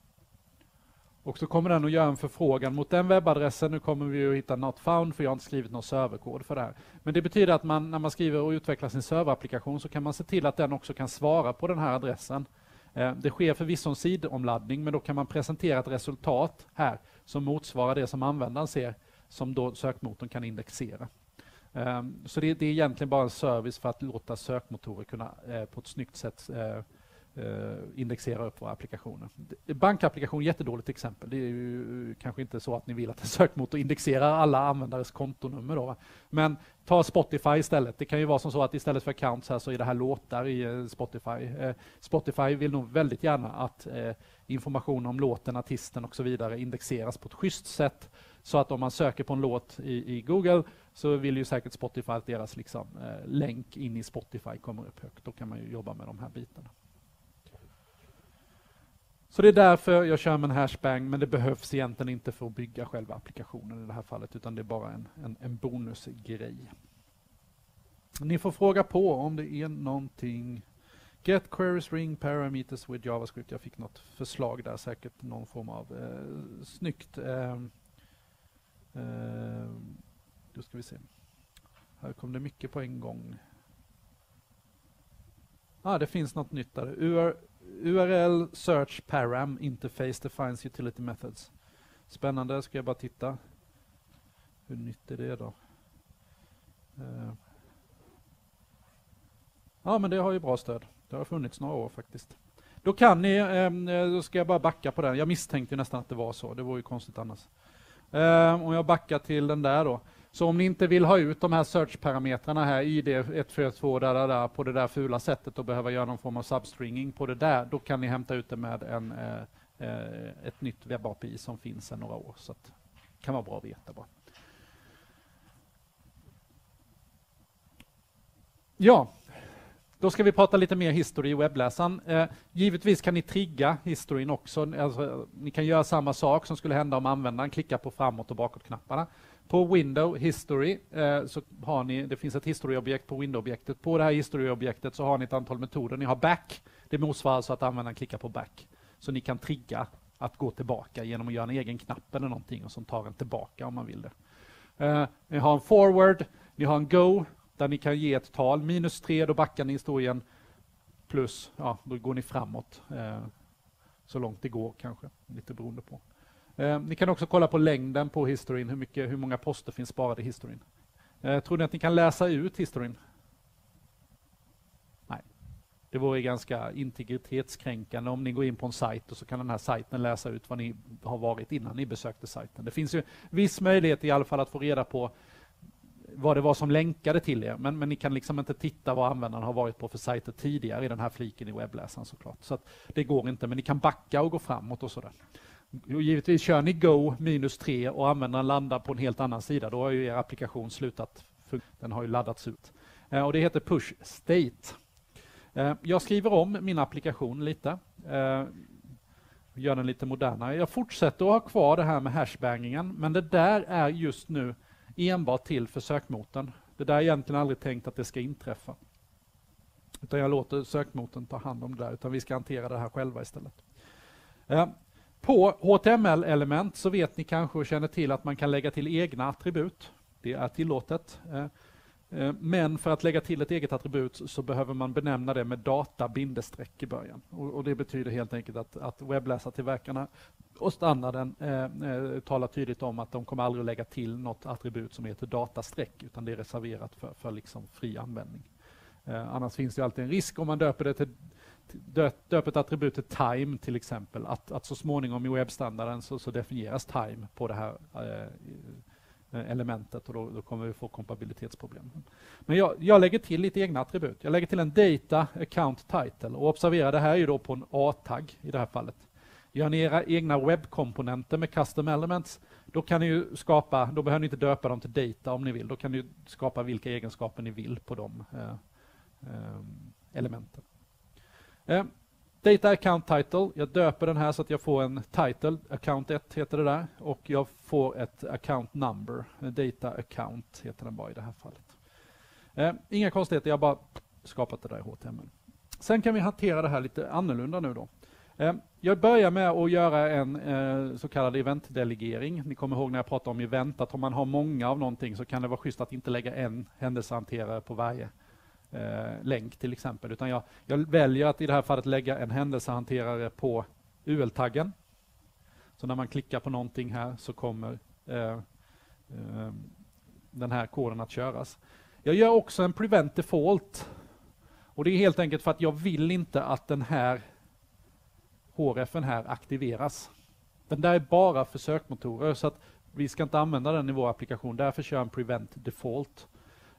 Och så kommer den att göra en förfrågan mot den webbadressen. Nu kommer vi att hitta not found för jag har inte skrivit någon serverkod för det här. Men det betyder att när man skriver och utvecklar sin serverapplikation så kan man se till att den också kan svara på den här adressen. Det sker förvisso en sidomladdning men då kan man presentera ett resultat här som motsvarar det som användaren ser som då sökmotorn kan indexera. Så det är egentligen bara en service för att låta sökmotorer kunna på ett snyggt sätt indexera upp våra applikationer. Bankapplikation är ett jättedåligt exempel. Det är ju kanske inte så att ni vill att en sökmotor indexerar alla användares kontonummer då. Men ta Spotify istället. Det kan ju vara som så att istället för accounts här så är det här låtar i Spotify. Spotify vill nog väldigt gärna att information om låten, artisten och så vidare indexeras på ett schysst sätt. Så att om man söker på en låt i Google så vill ju säkert Spotify att deras länk in i Spotify kommer upp högt. Då kan man ju jobba med de här bitarna. Så det är därför jag kör med en hashbang, men det behövs egentligen inte för att bygga själva applikationen i det här fallet, utan det är bara en bonusgrej. Ni får fråga på om det är någonting. Get queries ring parameters with JavaScript. Jag fick något förslag där, säkert någon form av snyggt Då ska vi se. Här kom det mycket på en gång. Det finns något nytt där. URL Search Param Interface Defines Utility Methods. Spännande, ska jag bara titta. Hur nytt är det då? Men det har ju bra stöd. Det har funnits några år faktiskt. Då kan ni, då ska jag bara backa på den. Jag misstänkte ju nästan att det var så. Det vore ju konstigt annars. Om jag backar till den där då. Så om ni inte vill ha ut de här search-parametrarna här ID 142 där på det där fula sättet och behöver göra någon form av substringing på det där, då kan ni hämta ut det med ett nytt webb-API som finns sedan några år. Så det kan vara bra att veta bara. Ja, då ska vi prata lite mer history i webbläsaren. Givetvis kan ni trigga historin också. Alltså, ni kan göra samma sak som skulle hända om användaren klickar på framåt och bakåt-knapparna. På window history så har ni, det finns ett history-objekt på window-objektet. På det här history-objektet så har ni ett antal metoder. Ni har back, det motsvarar alltså att användaren klickar på back. Så ni kan trigga att gå tillbaka genom att göra en egen knapp eller någonting och som tar en tillbaka om man vill det. Ni har en forward, ni har en go, där ni kan ge ett tal. -3, då backar ni historien. Plus, då går ni framåt. Så långt det går kanske, lite beroende på. Ni kan också kolla på längden på historin, hur många poster finns sparade i historin. Tror ni att ni kan läsa ut historin? Nej. Det vore ganska integritetskränkande om ni går in på en sajt och så kan den här sajten läsa ut vad ni har varit innan ni besökte sajten. Det finns ju viss möjlighet i alla fall att få reda på vad det var som länkade till er, men ni kan liksom inte titta vad användaren har varit på för sajter tidigare i den här fliken i webbläsaren såklart. Så att det går inte, men ni kan backa och gå framåt och sådär. Och givetvis kör ni go -3 och användaren landar på en helt annan sida, då har ju er applikation slutat, den har ju laddats ut. Och det heter push state. Jag skriver om min applikation lite, gör den lite modernare. Jag fortsätter att ha kvar det här med hashbangingen, men det där är just nu enbart till för sökmotorn. Det där är egentligen aldrig tänkt att det ska inträffa. Utan jag låter sökmotorn ta hand om det där, utan vi ska hantera det här själva istället. På HTML-element så vet ni kanske och känner till att man kan lägga till egna attribut. Det är tillåtet. Men för att lägga till ett eget attribut så behöver man benämna det med data-bindestreck i början. Och det betyder helt enkelt att webbläsartillverkarna och standarden talar tydligt om att de kommer aldrig att lägga till något attribut som heter datastreck, utan det är reserverat för liksom fri användning. Annars finns det alltid en risk om man döper det till döper ett attribut till time till exempel, att så småningom i webbstandarden så definieras time på det här elementet och då kommer vi få kompatibilitetsproblem. Men jag lägger till lite egna attribut. Jag lägger till en data account title och observera, det här är ju då på en A-tagg i det här fallet. Gör ni era egna webbkomponenter med custom elements, då kan ni ju skapa, då behöver ni inte döpa dem till data om ni vill. Då kan ni skapa vilka egenskaper ni vill på de elementen. Data account title, jag döper den här så att jag får en title, account 1 heter det där, och jag får ett account number, data account heter den bara i det här fallet. Inga konstigheter, jag har bara skapat det där i HTML. Sen kan vi hantera det här lite annorlunda nu då. Jag börjar med att göra en så kallad eventdelegering. Ni kommer ihåg när jag pratade om event, att om man har många av någonting så kan det vara schysst att inte lägga en händelsehanterare på varje länk till exempel, utan jag väljer att i det här fallet lägga en händelsehanterare på UL-taggen. Så när man klickar på någonting här så kommer den här koden att köras. Jag gör också en prevent default, och det är helt enkelt för att jag vill inte att den här href:en här aktiveras. Den där är bara för sökmotorer, så att vi ska inte använda den i vår applikation, därför kör jag en prevent default.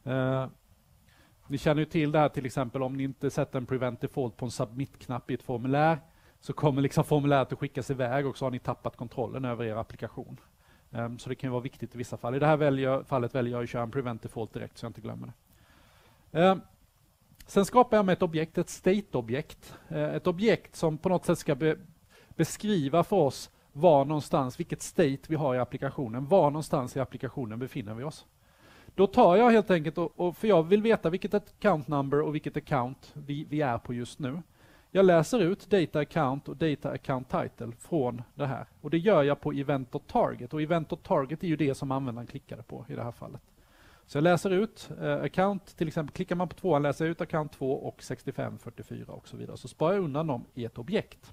Ni känner ju till det här till exempel, om ni inte sätter en prevent default på en submit-knapp i ett formulär så kommer liksom formuläret att skickas iväg och så har ni tappat kontrollen över er applikation. Så det kan ju vara viktigt i vissa fall. I det här fallet väljer jag att köra en prevent default direkt så jag inte glömmer det. Sen skapar jag med ett objekt, ett state-objekt. Ett objekt som på något sätt ska beskriva för oss var någonstans, vilket state vi har i applikationen. Var någonstans i applikationen befinner vi oss. Då tar jag helt enkelt, för jag vill veta vilket account number och vilket account vi är på just nu. Jag läser ut data account och data account title från det här. Och det gör jag på event.target. Och event.target är ju det som användaren klickade på i det här fallet. Så jag läser ut account, till exempel klickar man på 2, läser ut account 2 och 65, 44 och så vidare. Så sparar jag undan dem i ett objekt.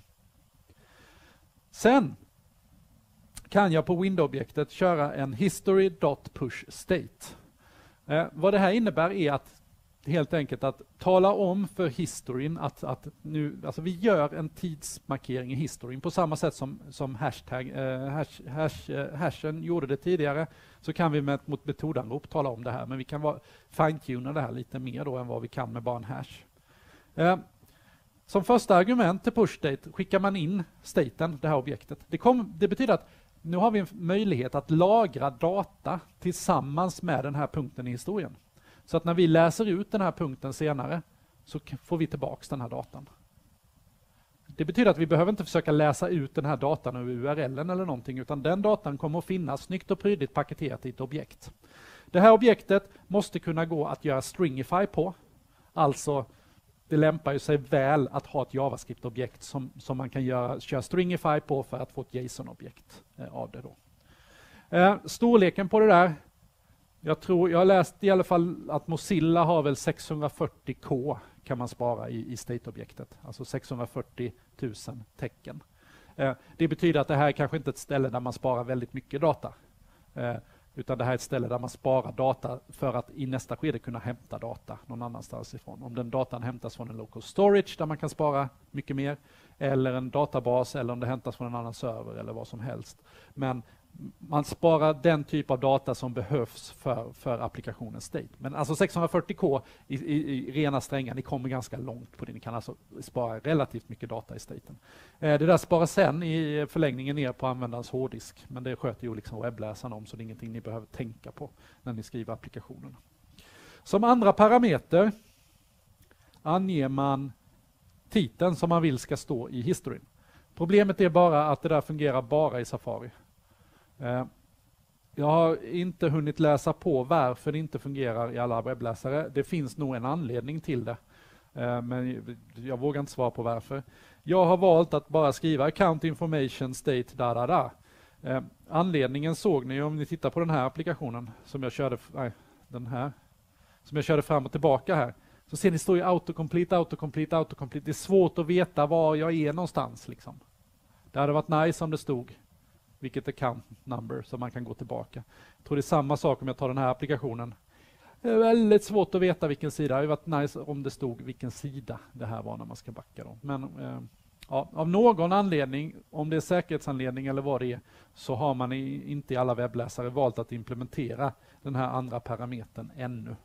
Sen kan jag på window-objektet köra en history.pushState. Vad det här innebär är att helt enkelt att tala om för historin att nu, alltså vi gör en tidsmarkering i historin på samma sätt som hashen gjorde det tidigare, så kan vi med ett metodanrop tala om det här, men vi kan fine-tuna det här lite mer då än vad vi kan med bara en hash. Som första argument till pushState skickar man in staten, det här objektet. Det betyder att nu har vi en möjlighet att lagra data tillsammans med den här punkten i historien. Så att när vi läser ut den här punkten senare så får vi tillbaks den här datan. Det betyder att vi behöver inte försöka läsa ut den här datan ur URLen eller någonting, utan den datan kommer att finnas snyggt och prydligt paketerat i ett objekt. Det här objektet måste kunna gå att göra stringify på. Alltså, det lämpar ju sig väl att ha ett JavaScript-objekt som man kan köra stringify på för att få ett JSON-objekt av det då. Storleken på det där, jag har läst i alla fall att Mozilla har väl 640K kan man spara i state-objektet. Alltså 640 000 tecken. Det betyder att det här är kanske inte ett ställe där man sparar väldigt mycket data. Utan det här är ett ställe där man sparar data för att i nästa skede kunna hämta data någon annanstans ifrån. Om den datan hämtas från en local storage där man kan spara mycket mer, eller en databas, eller om det hämtas från en annan server eller vad som helst. Men man sparar den typ av data som behövs för applikationens state. Men alltså 640K i rena strängar, ni kommer ganska långt på det. Ni kan alltså spara relativt mycket data i staten. Det där sparar sen i förlängningen ner på användarens hårddisk. Men det sköter ju liksom webbläsaren om, så det är ingenting ni behöver tänka på när ni skriver applikationen. Som andra parameter anger man titeln som man vill ska stå i historin. Problemet är bara att det där fungerar bara i Safari. Jag har inte hunnit läsa på varför det inte fungerar i alla webbläsare. Det finns nog en anledning till det. Men jag vågar inte svara på varför. Jag har valt att bara skriva account information state . Anledningen såg ni om ni tittar på den här applikationen som jag körde, som jag körde fram och tillbaka här. Så ser ni, står ju autocomplete. Det är svårt att veta var jag är någonstans liksom. Det hade varit nice om det stod vilket account number som man kan gå tillbaka. Jag tror det är samma sak om jag tar den här applikationen. Det är väldigt svårt att veta vilken sida. Det hade varit nice om det stod vilken sida det här var när man ska backa dem. Men ja, av någon anledning, om det är säkerhetsanledning eller vad det är, så har man inte i alla webbläsare valt att implementera den här andra parametern ännu.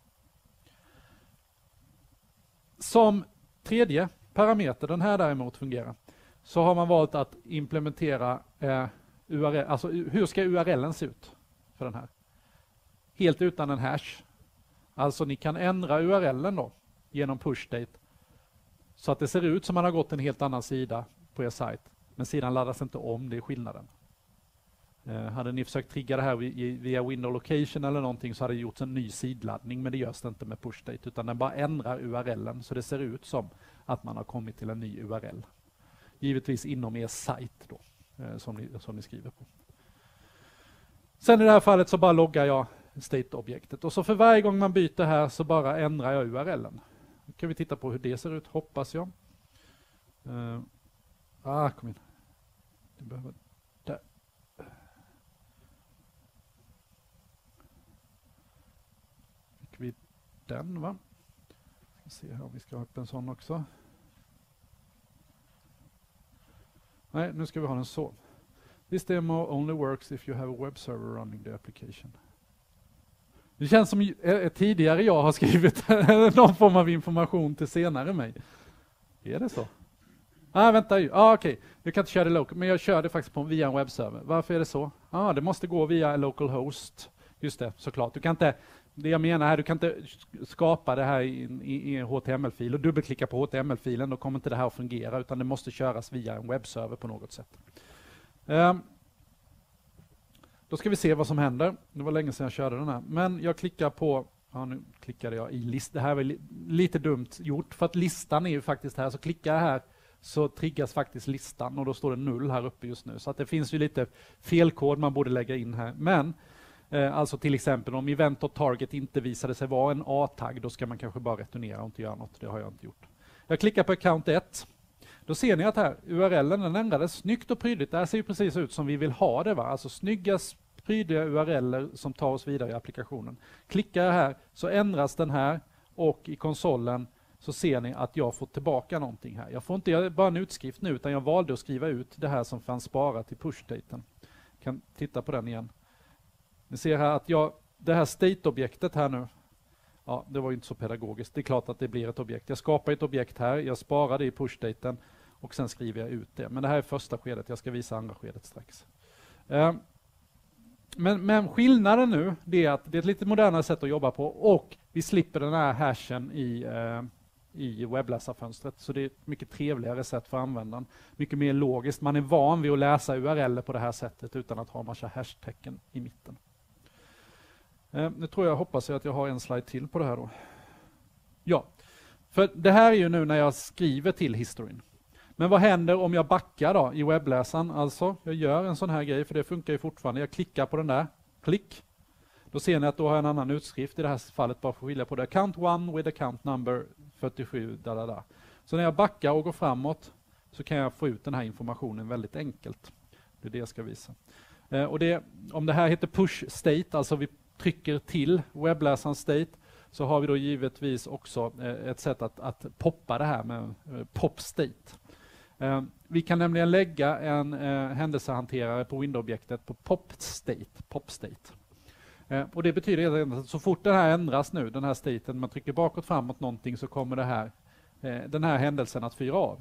Som tredje parameter, den här däremot fungerar, så har man valt att implementera URL, alltså hur ska URLen se ut för den här? Helt utan en hash. Alltså ni kan ändra URLen då genom pushState så att det ser ut som man har gått en helt annan sida på er sajt. Men sidan laddas inte om, det är skillnaden. Hade ni försökt trigga det här via window location eller någonting så hade det gjorts en ny sidladdning, men det görs det inte med pushState, utan den bara ändrar URLen så det ser ut som att man har kommit till en ny URL. Givetvis inom er sajt då, som ni skriver på. Sen i det här fallet så bara loggar jag state-objektet. Och så för varje gång man byter här så bara ändrar jag URLen. Nu kan vi titta på hur det ser ut, hoppas jag. Kom in. Det behöver... Där. Fick vi den, va? Ska se här om vi ska ha upp en sån också. Nej, nu ska vi ha den så. This demo only works if you have a web server running the application. Det känns som tidigare jag har skrivit någon form av information till senare mig. Är det så? Vänta ju. Okej. Jag kan inte köra det local, men jag kör det faktiskt via en webbserver. Varför är det så? Det måste gå via en local host. Just det, såklart. Du kan inte, det jag menar här, du kan inte skapa det här i en HTML-fil och dubbelklicka på HTML-filen, då kommer inte det här att fungera, utan det måste köras via en webbserver på något sätt. Då ska vi se vad som händer. Det var länge sedan jag körde den här. Men jag klickar på, nu klickade jag i list. Det här var lite dumt gjort, för att listan är ju faktiskt här. Så klickar jag här så triggas faktiskt listan och då står det 0 här uppe just nu. Så att det finns ju lite felkod man borde lägga in här. Men Alltså till exempel om event.target inte visade sig vara en A-tagg, då ska man kanske bara returnera och inte göra något. Det har jag inte gjort. Jag klickar på account 1. Då ser ni att här URLen den ändrades snyggt och prydligt. Det här ser ju precis ut som vi vill ha det, va? Alltså snygga prydliga URLer som tar oss vidare i applikationen. Klickar jag här så ändras den här och i konsolen så ser ni att jag får tillbaka någonting här. Jag får inte bara en utskrift nu, utan jag valde att skriva ut det här som fanns sparat i push-staten. Kan titta på den igen. Ni ser här att det här state-objektet här nu, ja, det var ju inte så pedagogiskt. Det är klart att det blir ett objekt. Jag skapar ett objekt här, jag sparar det i push-staten och sen skriver jag ut det. Men det här är första skedet, jag ska visa andra skedet strax. Men skillnaden nu, det är att det är ett lite modernare sätt att jobba på och vi slipper den här hashen i webbläsarfönstret. Så det är ett mycket trevligare sätt för användaren. Mycket mer logiskt. Man är van vid att läsa URL på det här sättet utan att ha en massa hashtecken i mitten. Nu hoppas jag att jag har en slide till på det här då. Ja, för det här är ju nu när jag skriver till historin. Men vad händer om jag backar då i webbläsaren? Alltså, jag gör en sån här grej, för det funkar ju fortfarande. Jag klickar på den där, klick. Då ser ni att då har jag en annan utskrift i det här fallet, bara för att skilja på det. Account 1 with account number 47, Så när jag backar och går framåt så kan jag få ut den här informationen väldigt enkelt. Det är det jag ska visa. Och om det här heter push state, alltså vi trycker till webbläsarens state, så har vi då givetvis också ett sätt att poppa det här med pop state. Vi kan nämligen lägga en händelsehanterare på Windows-objektet på pop state. Och det betyder att så fort det här ändras nu, den här staten, man trycker bakåt framåt någonting, så kommer den här händelsen att fyra av.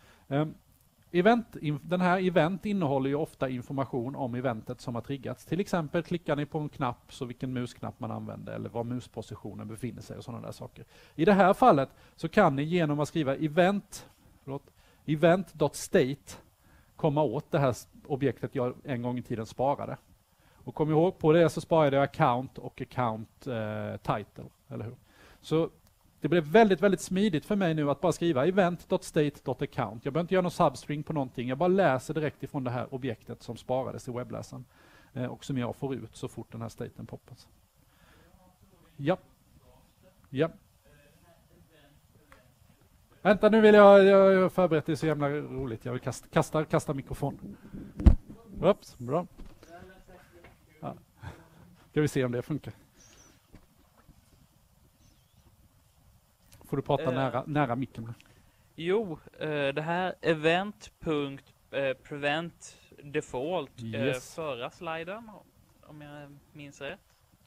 Den här event innehåller ju ofta information om eventet som har triggats. Till exempel klickar ni på en knapp, så vilken musknapp man använder eller var muspositionen befinner sig och sådana där saker. I det här fallet så kan ni genom att skriva event.state komma åt det här objektet jag en gång i tiden sparade. Och kom ihåg, på det så sparade jag account och account title, eller hur? Så det blev väldigt, väldigt smidigt för mig nu att bara skriva event.state.account. Jag behöver inte göra någon substring på någonting. Jag bara läser direkt ifrån det här objektet som sparades i webbläsaren. Och som jag får ut så fort den här staten poppas. Ja. Vänta, nu vill jag förberett det så jävla roligt. Jag vill kasta mikrofon. Oops, bra. Ja. Ska vi se om det funkar. Får du prata nära micken? Jo, det här event.prevent default, förra sliden, om jag minns rätt.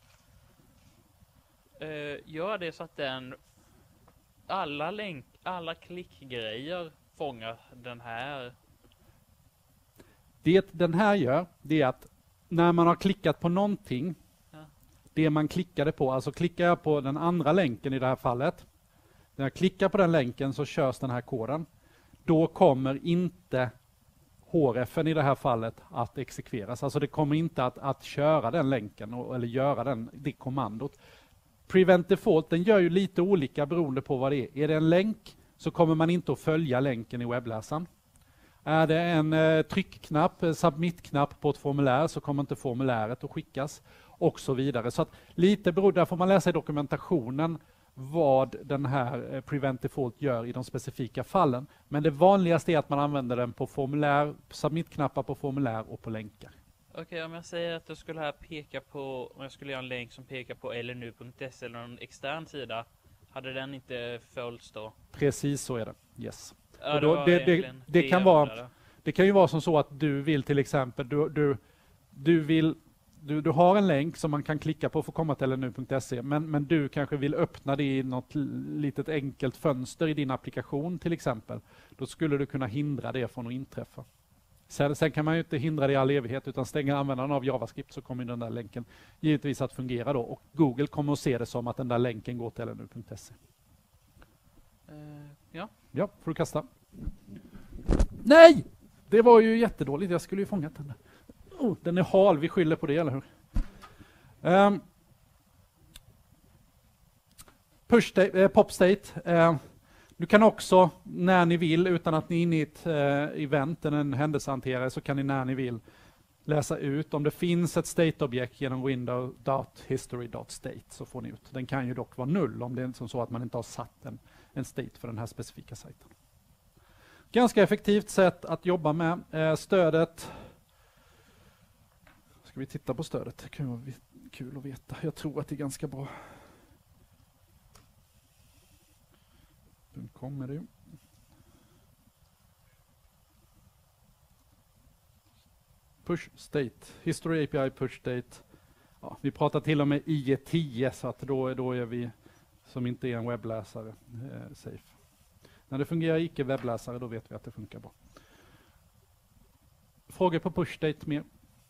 Gör det så att alla klickgrejer fångar den här. Det den här gör, det är att när man har klickat på någonting, det man klickade på, alltså klickar jag på den andra länken i det här fallet, när jag klickar på den länken så körs den här koden. Då kommer inte href:en i det här fallet att exekveras. Alltså det kommer inte att köra den länken eller göra det kommandot. Prevent default, den gör ju lite olika beroende på vad det är. Är det en länk så kommer man inte att följa länken i webbläsaren. Är det en tryckknapp, submit-knapp på ett formulär, så kommer inte formuläret att skickas och så vidare. Så att lite där får man läsa i dokumentationen vad den här Prevent Default gör i de specifika fallen. Men det vanligaste är att man använder den på formulär, submit-knappar på formulär och på länkar. Okej, om jag säger att jag skulle här peka på, om jag skulle göra en länk som pekar på lnu.se eller någon extern sida, hade den inte följts då? Precis så är det, yes. Ja, och då, det kan ju vara som så att du vill till exempel, du har en länk som man kan klicka på för att komma till lnu.se, men du kanske vill öppna det i något litet enkelt fönster i din applikation till exempel. Då skulle du kunna hindra det från att inträffa. Sen kan man ju inte hindra det i all evighet, utan stänger användaren av JavaScript så kommer den där länken givetvis att fungera då. Och Google kommer att se det som att den där länken går till lnu.se. Ja. Ja, får du kasta. Nej! Det var ju jättedåligt, jag skulle ju fångat den där. Den är hal, vi skyller på det, eller hur? Pop state. Du kan också, när ni vill, utan att ni är inne i ett event eller en händelsehanterare, så kan ni när ni vill läsa ut om det finns ett state-objekt genom window.history.state så får ni ut. Den kan ju dock vara 0 om det är så att man inte har satt en state för den här specifika sajten. Ganska effektivt sätt att jobba med. Stödet. Ska vi titta på stödet? Det kan vara kul att veta. Jag tror att det är ganska bra. Nu kommer det ju. Push state. History API push state. Ja, vi pratar till och med IE10 så att då är vi som inte är en webbläsare safe. När det fungerar icke webbläsare då vet vi att det funkar bra. Frågor på push state mer?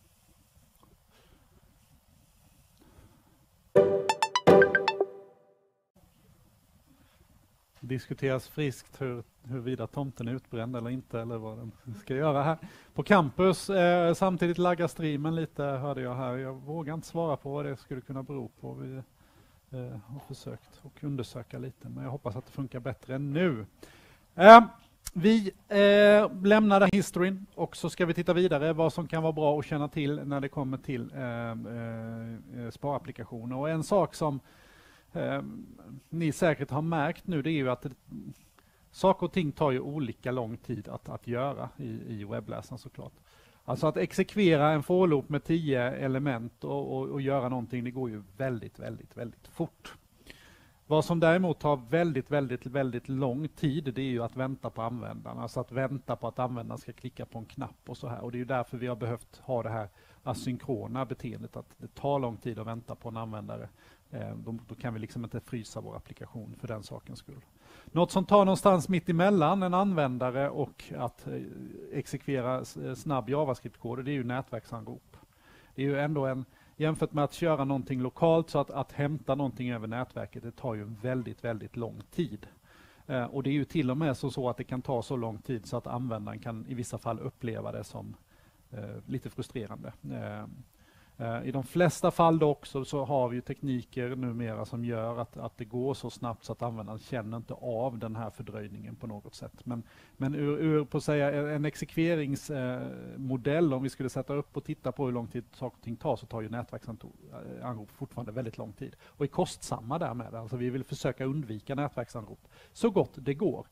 Diskuteras friskt huruvida tomten är utbränd eller inte eller vad den ska göra här. På campus samtidigt laggar streamen lite hörde jag här. Jag vågar inte svara på vad det skulle kunna bero på. Vi har försökt och undersöka lite men jag hoppas att det funkar bättre än nu. Vi lämnar den historien och så ska vi titta vidare vad som kan vara bra att känna till när det kommer till sparapplikationer. Och en sak som ni säkert har märkt nu det är ju att saker och ting tar ju olika lång tid att göra i webbläsaren såklart. Alltså att exekvera en for loop med 10 element och göra någonting det går ju väldigt fort. Vad som däremot tar väldigt lång tid det är ju att vänta på användaren. Alltså att vänta på att användaren ska klicka på en knapp och så här. Och det är ju därför vi har behövt ha det här asynkrona beteendet. Att det tar lång tid att vänta på en användare. Då kan vi liksom inte frysa vår applikation för den sakens skull. Något som tar någonstans mitt emellan en användare och att exekvera snabb JavaScript-kod det är ju nätverksanrop. Det är ju ändå jämfört med att köra någonting lokalt så att hämta någonting över nätverket, det tar ju väldigt lång tid. Och det är ju till och med så att det kan ta så lång tid så att användaren kan i vissa fall uppleva det som lite frustrerande. I de flesta fall dock så har vi ju tekniker numera som gör att det går så snabbt så att användaren känner inte av den här fördröjningen på något sätt. Men ur på säga en exekveringsmodell om vi skulle sätta upp och titta på hur lång tid saker och ting tar så tar ju nätverksanrop fortfarande väldigt lång tid. Och är kostsamma därmed. Alltså vi vill försöka undvika nätverksanrop så gott det går.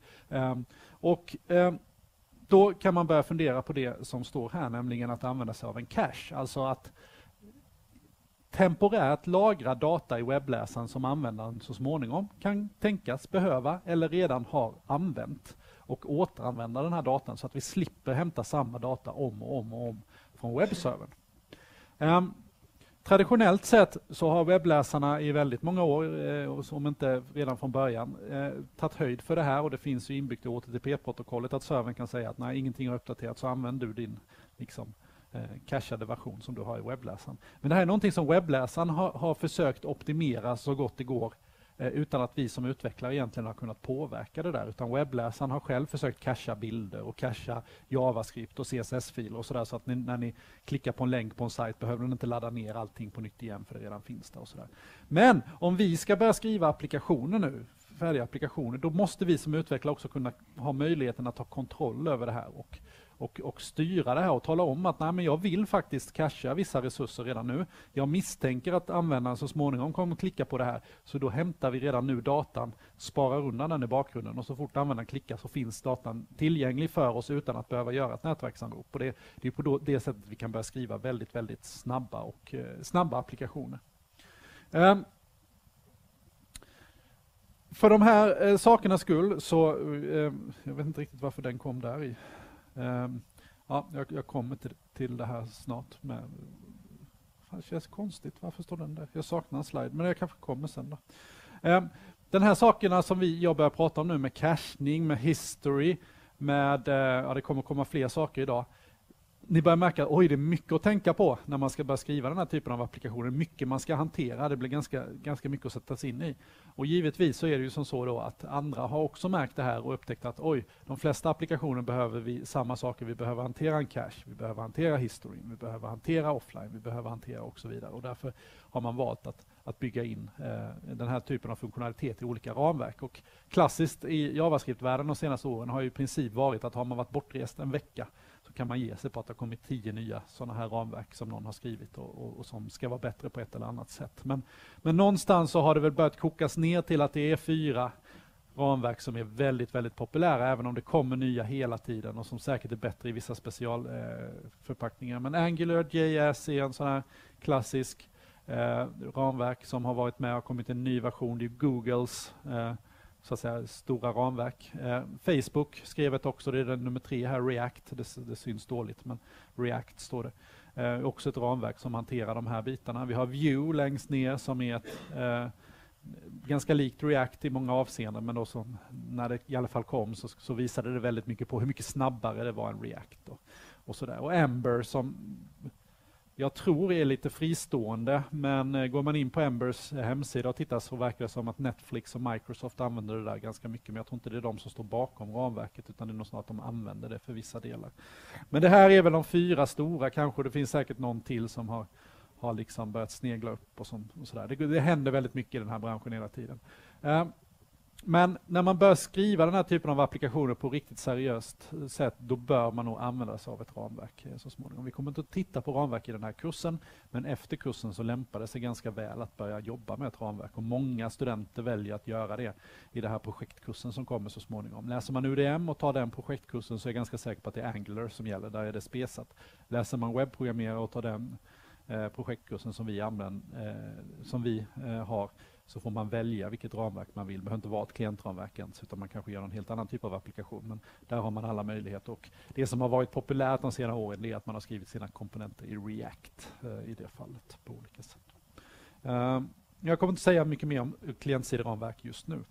Då kan man börja fundera på det som står här, nämligen att använda sig av en cache. Alltså att temporärt lagra data i webbläsaren som användaren så småningom kan tänkas behöva eller redan har använt och återanvända den här datan så att vi slipper hämta samma data om och om från webbservern. Traditionellt sett så har webbläsarna i väldigt många år, om inte redan från början, tagit höjd för det här och det finns ju inbyggt i HTTP-protokollet att servern kan säga att när ingenting har uppdaterats så använder du din cacheade version som du har i webbläsaren. Men det här är någonting som webbläsaren har försökt optimera så gott det går utan att vi som utvecklare egentligen har kunnat påverka det där. Utan webbläsaren har själv försökt cachea bilder och cachea JavaScript och CSS-filer och sådär så att när ni klickar på en länk på en sajt behöver den inte ladda ner allting på nytt igen för det redan finns där och sådär. Men om vi ska börja skriva applikationer nu, färdiga applikationer, då måste vi som utvecklare också kunna ha möjligheten att ta kontroll över det här och styra det här och tala om att nej, men jag vill faktiskt cachea vissa resurser redan nu. Jag misstänker att användaren så småningom kommer att klicka på det här. Så då hämtar vi redan nu datan, sparar undan den i bakgrunden och så fort användaren klickar så finns datan tillgänglig för oss utan att behöva göra ett nätverksanrop. Och det är på det sättet vi kan börja skriva väldigt snabba applikationer. För de här sakernas skull så, jag vet inte riktigt varför den kom där i. Jag kommer till det här snart. Det känns konstigt, varför står den där? Jag saknar en slide, men jag kanske kommer sen då. Den här sakerna som jag börjar prata om nu med cachning, med history, det kommer komma fler saker idag. Ni börjar märka att det är mycket att tänka på när man ska börja skriva den här typen av applikationer. Mycket man ska hantera, det blir ganska mycket att sätta sig in i. Och givetvis så är det ju som så då att andra har också märkt det här och upptäckt att de flesta applikationer behöver vi samma saker. Vi behöver hantera en cache, vi behöver hantera history, vi behöver hantera offline, vi behöver hantera och så vidare. Och därför har man valt att bygga in den här typen av funktionalitet i olika ramverk. Och klassiskt i JavaScript-världen de senaste åren har ju i princip varit att har man varit bortrest en vecka så då kan man ge sig på att det har kommit 10 nya sådana här ramverk som någon har skrivit och som ska vara bättre på ett eller annat sätt. Men någonstans så har det väl börjat kokas ner till att det är 4 ramverk som är väldigt, väldigt populära, även om det kommer nya hela tiden och som säkert är bättre i vissa specialförpackningar. Men AngularJS är en sån här klassisk ramverk som har varit med och kommit en ny version. Det är Googles så att säga stora ramverk. Facebook skrev ett också, det är den nummer 3 här, React. Det syns dåligt, men React står det. Också ett ramverk som hanterar de här bitarna. Vi har Vue längst ner som är ett ganska likt React i många avseenden, men då som, när det i alla fall kom så visade det väldigt mycket på hur mycket snabbare det var än React och sådär. Och Ember som jag tror är lite fristående, men går man in på Embers hemsida och tittar så verkar det som att Netflix och Microsoft använder det där ganska mycket, men jag tror inte det är de som står bakom ramverket, utan det är nog snart att de använder det för vissa delar. Men det här är väl de 4 stora, kanske det finns säkert någon till som har liksom börjat snegla upp och sådär. Det händer väldigt mycket i den här branschen hela tiden. Men när man börjar skriva den här typen av applikationer på riktigt seriöst sätt, då bör man nog använda sig av ett ramverk så småningom. Vi kommer inte att titta på ramverk i den här kursen, men efter kursen så lämpar det sig ganska väl att börja jobba med ett ramverk. Och många studenter väljer att göra det i den här projektkursen som kommer så småningom. Läser man UDM och tar den projektkursen så är jag ganska säker på att det är Angular som gäller, där är det spesat. Läser man webbprogrammerare och tar den projektkursen som vi har, så får man välja vilket ramverk man vill. Det behöver inte vara ett klientramverk ens, utan man kanske gör en helt annan typ av applikation. Men där har man alla möjligheter. Och det som har varit populärt de senare åren är att man har skrivit sina komponenter i React i det fallet på olika sätt. Jag kommer inte säga mycket mer om klientsideramverk just nu.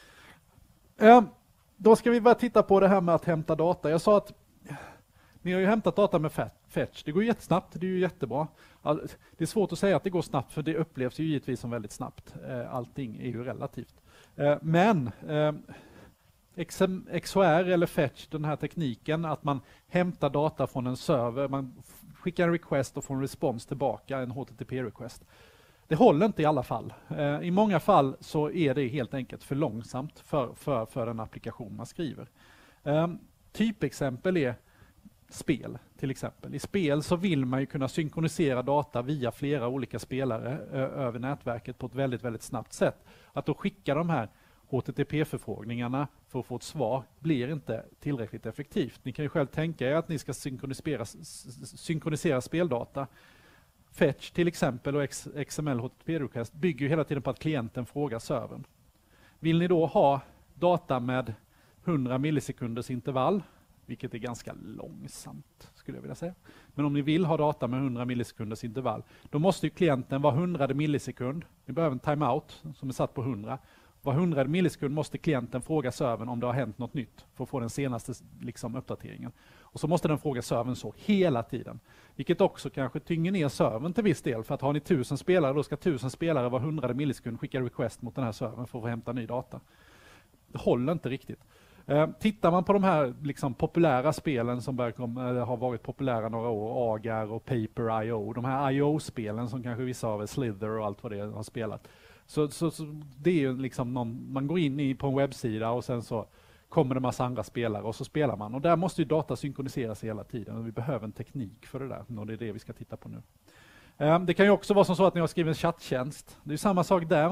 Då ska vi bara titta på det här med att hämta data. Jag sa att ni har ju hämtat data med Fetch. Det går jättesnabbt, det är ju jättebra. Det är svårt att säga att det går snabbt, för det upplevs ju givetvis som väldigt snabbt. Allting är ju relativt. Men XOR eller Fetch, den här tekniken att man hämtar data från en server, man skickar en request och får en respons tillbaka, en HTTP-request. Det håller inte i alla fall. I många fall så är det helt enkelt för långsamt för den applikation man skriver. Typexempel är spel till exempel. I spel så vill man ju kunna synkronisera data via flera olika spelare över nätverket på ett väldigt, väldigt snabbt sätt. Att då skicka de här HTTP-förfrågningarna för att få ett svar blir inte tillräckligt effektivt. Ni kan ju själv tänka er att ni ska synkronisera speldata. Fetch till exempel och XML HTTP-request bygger ju hela tiden på att klienten frågar servern. Vill ni då ha data med 100 millisekunders intervall, vilket är ganska långsamt skulle jag vilja säga. Men om ni vill ha data med 100 millisekunders intervall, då måste ju klienten vara 100 millisekund. Vi behöver en timeout som är satt på 100. Var 100 millisekund måste klienten fråga servern om det har hänt något nytt för att få den senaste uppdateringen. Och så måste den fråga servern så hela tiden. Vilket också kanske tynger ner servern till viss del. För att har ni 1000 spelare, då ska 1000 spelare var 100 millisekund skicka request mot den här servern för att få hämta ny data. Det håller inte riktigt. Tittar man på de här populära spelen som har varit populära några år, Agar och Paper.io, de här IO-spelen som kanske vissa av er, Slither och allt vad det har spelat. Så det är ju man går in på en webbsida och sen så kommer det en massa andra spelare och så spelar man. Och där måste ju data synkroniseras hela tiden och vi behöver en teknik för det där, och det är det vi ska titta på nu. Det kan ju också vara som så att ni har skrivit en chatttjänst. Det är samma sak där.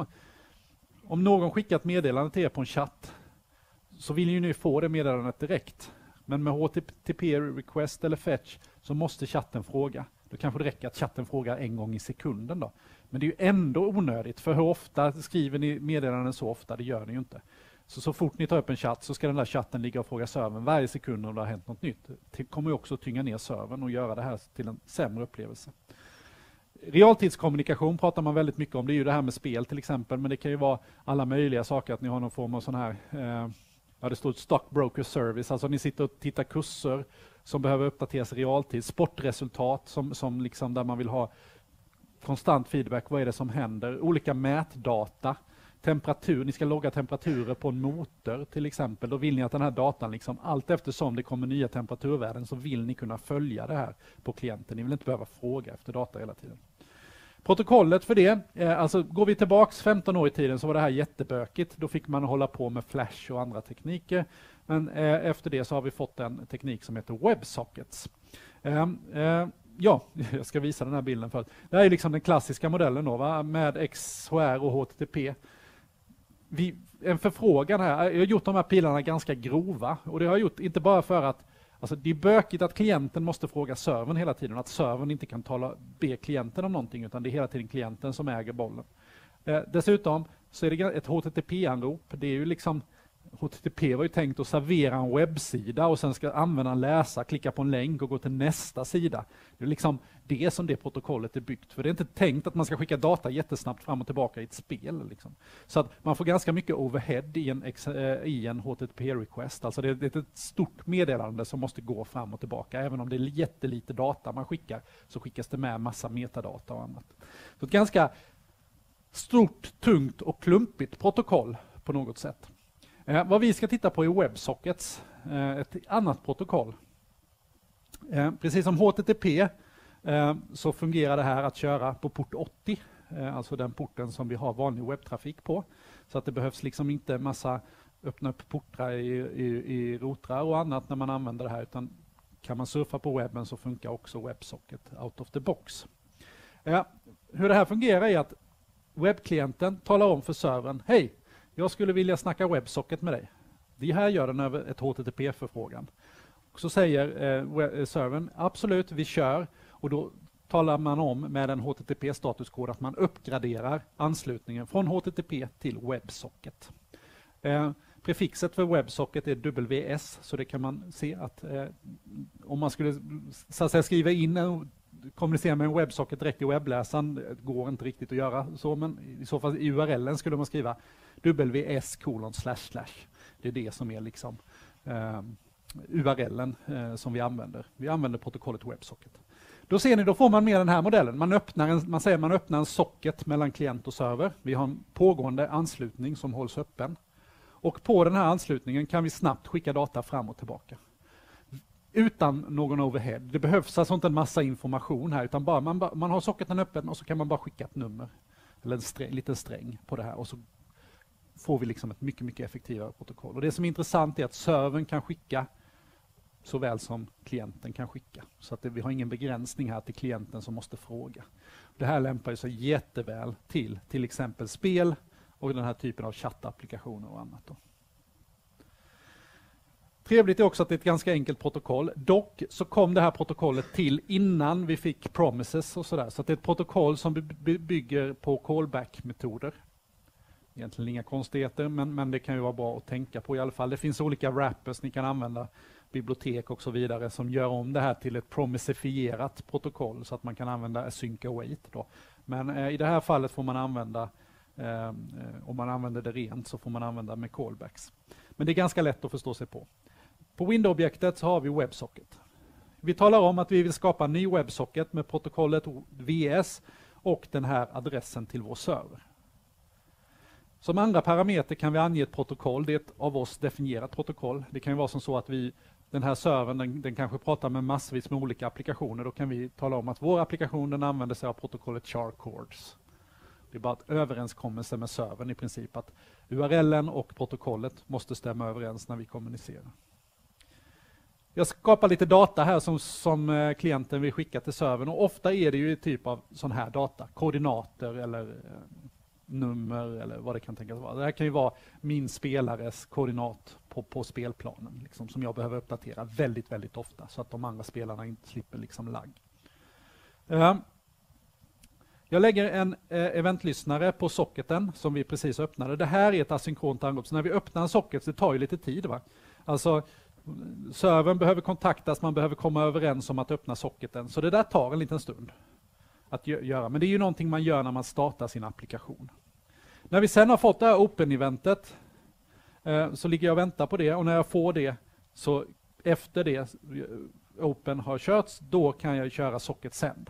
Om någon skickar ett meddelande till er på en chatt, så vill ju ni få det meddelandet direkt. Men med HTTP-request eller fetch så måste chatten fråga. Då kanske det räcker att chatten frågar en gång i sekunden då. Men det är ju ändå onödigt, för hur ofta skriver ni meddelanden så ofta? Det gör ni ju inte. Så fort ni tar upp en chatt så ska den där chatten ligga och fråga servern varje sekund om det har hänt något nytt. Det kommer ju också tynga ner servern och göra det här till en sämre upplevelse. Realtidskommunikation pratar man väldigt mycket om. Det är ju det här med spel till exempel, men det kan ju vara alla möjliga saker, att ni har någon form av sån här det står stockbroker service, alltså ni sitter och tittar kurser som behöver uppdateras i realtid, sportresultat som där man vill ha konstant feedback, vad är det som händer, olika mätdata, temperatur, ni ska logga temperaturer på en motor till exempel, då vill ni att den här datan allt eftersom det kommer nya temperaturvärden så vill ni kunna följa det här på klienten, ni vill inte behöva fråga efter data hela tiden. Protokollet för det, alltså går vi tillbaks 15 år i tiden så var det här jättebökigt. Då fick man hålla på med Flash och andra tekniker. Men efter det så har vi fått en teknik som heter WebSockets. Ja, jag ska visa den här bilden förut. Det här är liksom den klassiska modellen då, va? Med XHR och HTTP. En förfrågan här, jag har gjort de här pilarna ganska grova. Och det har jag gjort inte bara för att alltså det är bökigt att klienten måste fråga servern hela tiden. Att servern inte kan be klienten om någonting utan det är hela tiden klienten som äger bollen. Dessutom så är det ett HTTP-anrop. Det är ju liksom HTTP var ju tänkt att servera en webbsida och sen ska användaren läsa, klicka på en länk och gå till nästa sida. Det är liksom det som det protokollet är byggt för. Det är inte tänkt att man ska skicka data jättesnabbt fram och tillbaka i ett spel. Liksom. Så att man får ganska mycket overhead i en HTTP-request. Alltså det är ett stort meddelande som måste gå fram och tillbaka. Även om det är jättelite data man skickar så skickas det med massa metadata och annat. Så ett ganska stort, tungt och klumpigt protokoll på något sätt. Vad vi ska titta på är WebSockets, ett annat protokoll. Precis som HTTP så fungerar det här att köra på port 80, alltså den porten som vi har vanlig webbtrafik på. Så att det behövs liksom inte massa öppna upp portar i routrar och annat när man använder det här, utan kan man surfa på webben så funkar också WebSocket out of the box. Hur det här fungerar är att webbklienten talar om för servern, hej, jag skulle vilja snacka WebSocket med dig. Det här gör den över ett HTTP-förfrågan. Och så säger servern, absolut, vi kör. Och då talar man om med en HTTP-statuskod att man uppgraderar anslutningen från HTTP till WebSocket. Prefixet för WebSocket är WS, så det kan man se att om man skulle så att säga, skriva in och kommunicera med en WebSocket direkt i webbläsaren går inte riktigt att göra så, men i så fall i URLen skulle man skriva WS://. Det är det som är liksom URLen som vi använder. Vi använder protokollet WebSocket. Då ser ni, då får man med den här modellen. Man säger man öppnar en socket mellan klient och server. Vi har en pågående anslutning som hålls öppen. Och på den här anslutningen kan vi snabbt skicka data fram och tillbaka. Utan någon overhead. Det behövs alltså inte en massa information här, utan bara man har socketen öppen och så kan man bara skicka ett nummer. Eller en liten sträng på det här. Och så får vi liksom ett mycket, mycket effektivare protokoll. Och det som är intressant är att servern kan skicka såväl som klienten kan skicka. Så att vi har ingen begränsning här till klienten som måste fråga. Det här lämpar sig jätteväl till exempel spel och den här typen av chattapplikationer och annat. Då. Trevligt är också att det är ett ganska enkelt protokoll. Dock så kom det här protokollet till innan vi fick promises och sådär. Så att det är ett protokoll som bygger på callback-metoder. Egentligen inga konstigheter, men det kan ju vara bra att tänka på i alla fall. Det finns olika wrappers ni kan använda, bibliotek och så vidare, som gör om det här till ett promisifierat protokoll så att man kan använda async await då. Men i det här fallet får man använda, om man använder det rent så får man använda med callbacks. Men det är ganska lätt att förstå sig på. På Windows-objektet så har vi WebSocket. Vi talar om att vi vill skapa en ny WebSocket med protokollet VS och den här adressen till vår server. Som andra parameter kan vi ange ett protokoll. Det är ett av oss definierat protokoll. Det kan ju vara som så att den här servern den kanske pratar med massvis med olika applikationer. Då kan vi tala om att vår applikation den använder sig av protokollet charCords. Det är bara ett överenskommelse med servern i princip. Att URLen och protokollet måste stämma överens när vi kommunicerar. Jag skapar lite data här som klienten vill skicka till servern. Och ofta är det ju typ av sån här data. Koordinater eller nummer eller vad det kan tänkas vara. Det här kan ju vara min spelares koordinat på spelplanen liksom, som jag behöver uppdatera väldigt, väldigt ofta så att de andra spelarna inte slipper liksom lagg. Jag lägger en eventlyssnare på socketen som vi precis öppnade. Det här är ett asynkront anrop, så när vi öppnar en socket så det tar ju lite tid. Va? Alltså servern behöver kontaktas, man behöver komma överens om att öppna socketen. Så det där tar en liten stund att göra. Men det är ju någonting man gör när man startar sin applikation. När vi sen har fått det här open-eventet så ligger jag och väntar på det. Och när jag får det så efter det open har körts, då kan jag köra socket send.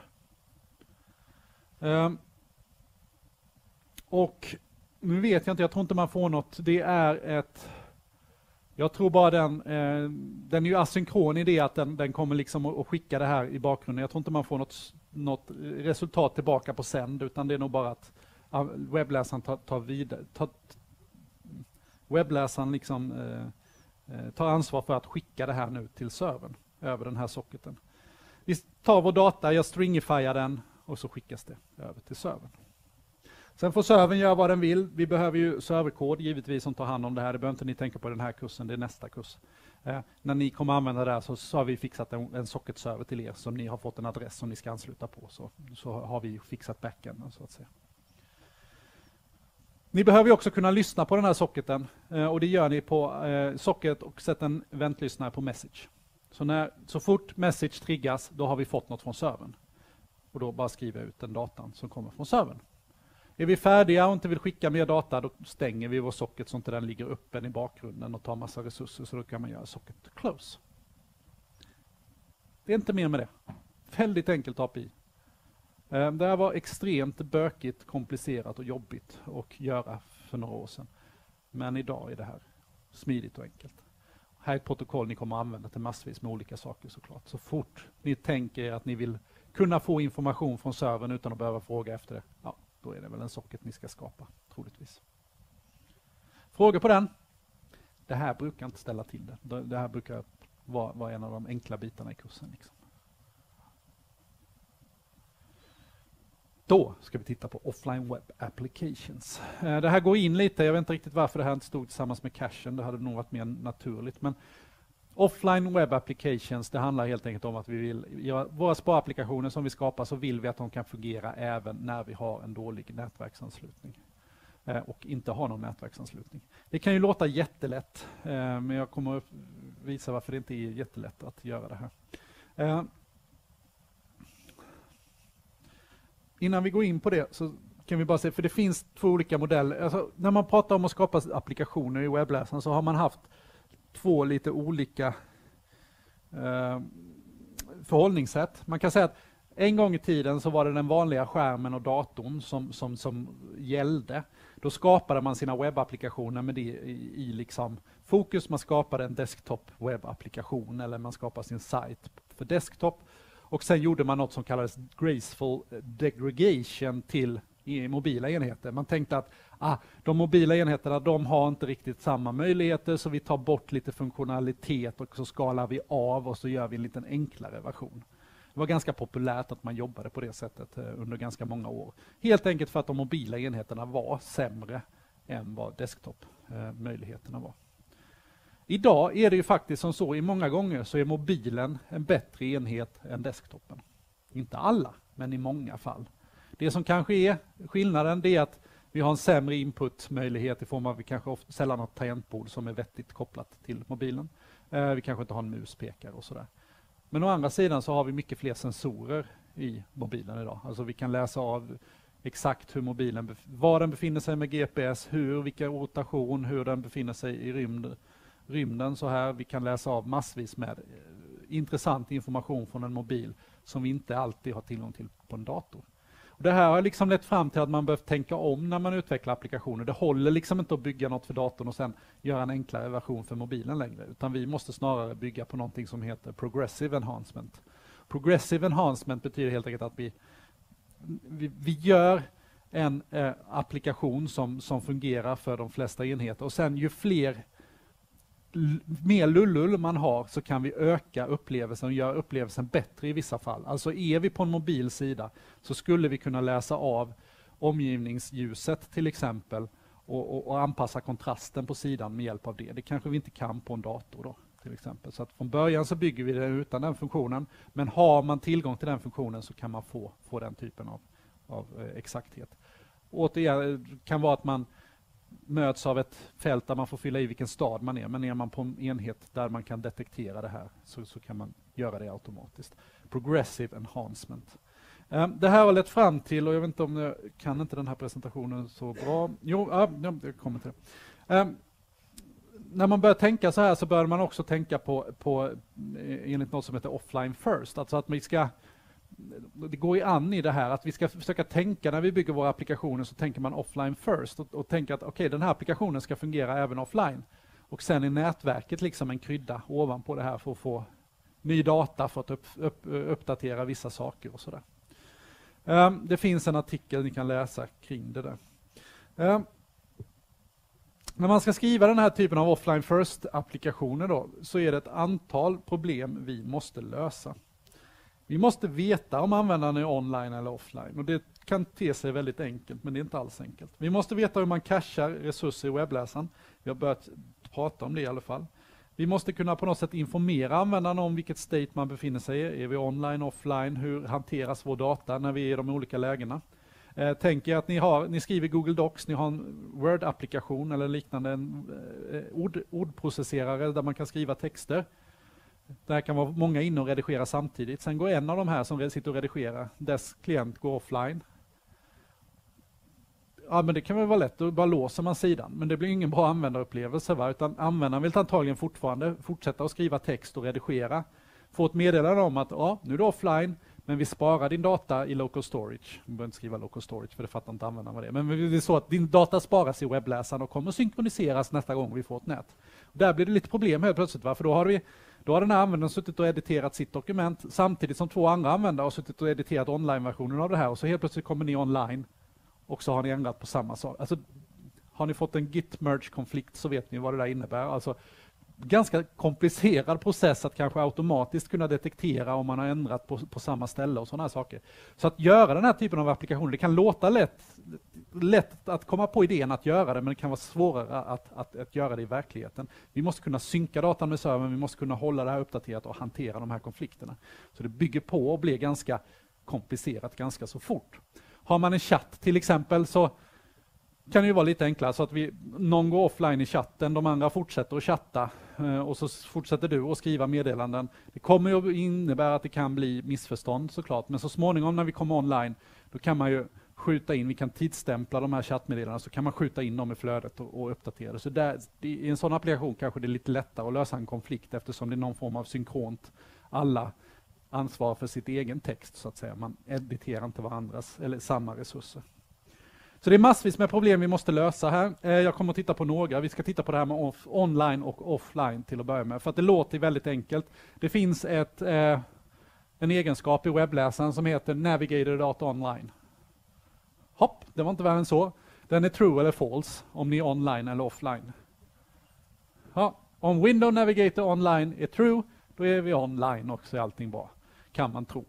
Och nu vet jag inte, jag tror inte man får något. Det är Jag tror bara den är ju asynkron i det att den kommer liksom att skicka det här i bakgrunden. Jag tror inte man får något resultat tillbaka på sänd, utan det är nog bara att webbläsaren tar vidare. Webbläsaren liksom tar ansvar för att skicka det här nu till servern över den här socketen. Vi tar vår data, jag stringifierar den och så skickas det över till servern. Sen får servern göra vad den vill. Vi behöver ju serverkod givetvis som tar hand om det här. Det behöver inte ni tänka på den här kursen, det är nästa kurs. När ni kommer använda det här så har vi fixat en socketserver till er som ni har fått en adress som ni ska ansluta på. Så har vi fixat backenden så att säga. Ni behöver också kunna lyssna på den här socketen och det gör ni på socket och sätter en eventlyssnare på message. Så fort message triggas, då har vi fått något från servern. Och då bara skriver jag ut den datan som kommer från servern. Är vi färdiga och inte vill skicka mer data, då stänger vi vår socket så inte den ligger öppen i bakgrunden och tar massa resurser, så då kan man göra socket close. Det är inte mer med det. Väldigt enkelt API. Det här var extremt bökigt, komplicerat och jobbigt att göra för några år sedan. Men idag är det här smidigt och enkelt. Här är ett protokoll ni kommer att använda till massvis med olika saker såklart. Så fort ni tänker att ni vill kunna få information från servern utan att behöva fråga efter det, ja, då är det väl en socket ni ska skapa, troligtvis. Frågor på den? Det här brukar inte ställa till det. Det här brukar vara en av de enkla bitarna i kursen. Liksom. Då ska vi titta på offline web applications. Det här går in lite, jag vet inte riktigt varför det här inte stod tillsammans med cachen, det hade nog varit mer naturligt. Men offline web applications, det handlar helt enkelt om att vi vill göra våra sparapplikationer som vi skapar, så vill vi att de kan fungera även när vi har en dålig nätverksanslutning. Och inte har någon nätverksanslutning. Det kan ju låta jättelätt, men jag kommer att visa varför det inte är jättelätt att göra det här. Innan vi går in på det så kan vi bara säga, för det finns två olika modeller. Alltså, när man pratar om att skapa applikationer i webbläsaren så har man haft två lite olika förhållningssätt. Man kan säga att en gång i tiden så var det den vanliga skärmen och datorn som gällde. Då skapade man sina webbapplikationer med det i liksom fokus. Man skapade en desktop webbapplikation eller man skapade sin sajt för desktop. Och sen gjorde man något som kallades graceful degradation till mobila enheter. Man tänkte att de mobila enheterna, de har inte riktigt samma möjligheter, så vi tar bort lite funktionalitet och så skalar vi av och så gör vi en liten enklare version. Det var ganska populärt att man jobbade på det sättet under ganska många år. Helt enkelt för att de mobila enheterna var sämre än vad desktop-möjligheterna var. Idag är det ju faktiskt som så, i många gånger så är mobilen en bättre enhet än desktopen. Inte alla, men i många fall. Det som kanske är skillnaden, det är att vi har en sämre inputmöjlighet i form av att vi kanske sällan har ett tangentbord som är vettigt kopplat till mobilen. Vi kanske inte har en muspekare och sådär. Men å andra sidan så har vi mycket fler sensorer i mobilen idag. Alltså vi kan läsa av exakt hur mobilen, var den befinner sig med GPS, vilken rotation, hur den befinner sig i rymden så här. Vi kan läsa av massvis med intressant information från en mobil som vi inte alltid har tillgång till på en dator. Och det här har liksom lett fram till att man behöver tänka om när man utvecklar applikationer. Det håller liksom inte att bygga något för datorn och sen göra en enklare version för mobilen längre. Utan vi måste snarare bygga på någonting som heter progressive enhancement. Progressive enhancement betyder helt enkelt att vi gör en applikation som fungerar för de flesta enheter. Och sen ju mer lullull man har så kan vi öka upplevelsen och göra upplevelsen bättre i vissa fall. Alltså är vi på en mobil sida så skulle vi kunna läsa av omgivningsljuset till exempel och anpassa kontrasten på sidan med hjälp av det. Det kanske vi inte kan på en dator då till exempel. Så att från början så bygger vi det utan den funktionen, men har man tillgång till den funktionen så kan man få den typen av exakthet. Återigen kan vara att man möts av ett fält där man får fylla i vilken stad man är. Men är man på en enhet där man kan detektera det här så kan man göra det automatiskt. Progressive enhancement. Det här har lett fram till, och jag vet inte om jag kan inte den här presentationen så bra. Jag kommer till det. När man börjar tänka så här så bör man också tänka på enligt något som heter offline first. Alltså att det går an i det här att vi ska försöka tänka när vi bygger våra applikationer, så tänker man offline first och tänker att okej, den här applikationen ska fungera även offline. Och sen är nätverket liksom en krydda ovanpå det här för att få ny data för att uppdatera vissa saker och sådär. Det finns en artikel ni kan läsa kring det där. När man ska skriva den här typen av offline first-applikationer då, så är det ett antal problem vi måste lösa. Vi måste veta om användaren är online eller offline, och det kan te sig väldigt enkelt, men det är inte alls enkelt. Vi måste veta hur man cachar resurser i webbläsaren. Vi har börjat prata om det i alla fall. Vi måste kunna på något sätt informera användaren om vilket state man befinner sig i. Är vi online, offline? Hur hanteras vår data när vi är i de olika lägena? Tänk er att ni skriver Google Docs, ni har en Word-applikation eller liknande, en ordprocesserare där man kan skriva texter. Där kan vara många inne och redigera samtidigt. Sen går en av de här som sitter och redigerar, dess klient går offline. Ja, men det kan väl vara lätt, då bara låser man sidan. Men det blir ingen bra användarupplevelse, va? Utan användaren vill antagligen fortfarande fortsätta att skriva text och redigera. Få ett meddelande om att ja, nu är du offline, men vi sparar din data i local storage. Vi behöver inte skriva local storage för det fattar inte användaren vad det är. Men det är så att din data sparas i webbläsaren och kommer synkroniseras nästa gång vi får ett nät. Där blir det lite problem helt plötsligt, va? För då har den här användaren suttit och editerat sitt dokument samtidigt som 2 andra användare har suttit och editerat online-versionen av det här, och så helt plötsligt kommer ni online och så har ni ändrat på samma sak. Alltså, har ni fått en git-merge-konflikt så vet ni vad det där innebär. Alltså, ganska komplicerad process att kanske automatiskt kunna detektera om man har ändrat på samma ställe och sådana här saker. Så att göra den här typen av applikationer, det kan låta lätt att komma på idén att göra det, men det kan vara svårare att göra det i verkligheten. Vi måste kunna synka datan med servern, vi måste kunna hålla det här uppdaterat och hantera de här konflikterna. Så det bygger på och blir ganska komplicerat ganska så fort. Har man en chatt till exempel så kan det ju vara lite enklare så att någon går offline i chatten, de andra fortsätter att chatta och så fortsätter du att skriva meddelanden. Det kommer ju innebära att det kan bli missförstånd såklart, men så småningom när vi kommer online då kan man ju skjuta in, vi kan tidsstämpla de här chattmeddelandena, så kan man skjuta in dem i flödet och uppdatera det. Så i en sån applikation kanske det är lite lättare att lösa en konflikt eftersom det är någon form av synkront. Alla ansvar för sitt egen text så att säga. Man editerar inte varandras eller samma resurser. Så det är massvis med problem vi måste lösa här. Jag kommer att titta på några. Vi ska titta på det här med online och offline till att börja med. För att det låter väldigt enkelt. Det finns en egenskap i webbläsaren som heter Navigator Data Online. Hopp, det var inte värre än så. Den är true eller false om ni är online eller offline. Ja, om Window Navigator Online är true, då är vi online och så är allting bra. Kan man tro.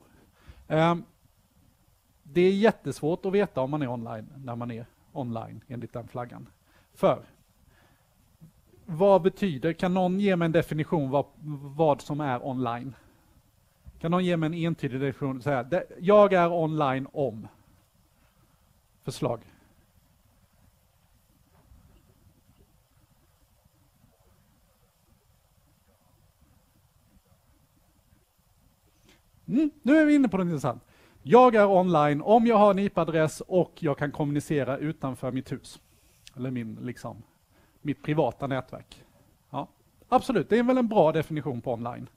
Det är jättesvårt att veta om man är online när man är online enligt den flaggan. För vad betyder, kan någon ge mig en definition vad som är online? Kan någon ge mig en entydig definition? Så här, jag är online om. Förslag. Nu är vi inne på något intressant. Jag är online om jag har en IP-adress och jag kan kommunicera utanför mitt hus. Eller mitt privata nätverk. Ja, absolut, det är väl en bra definition på online.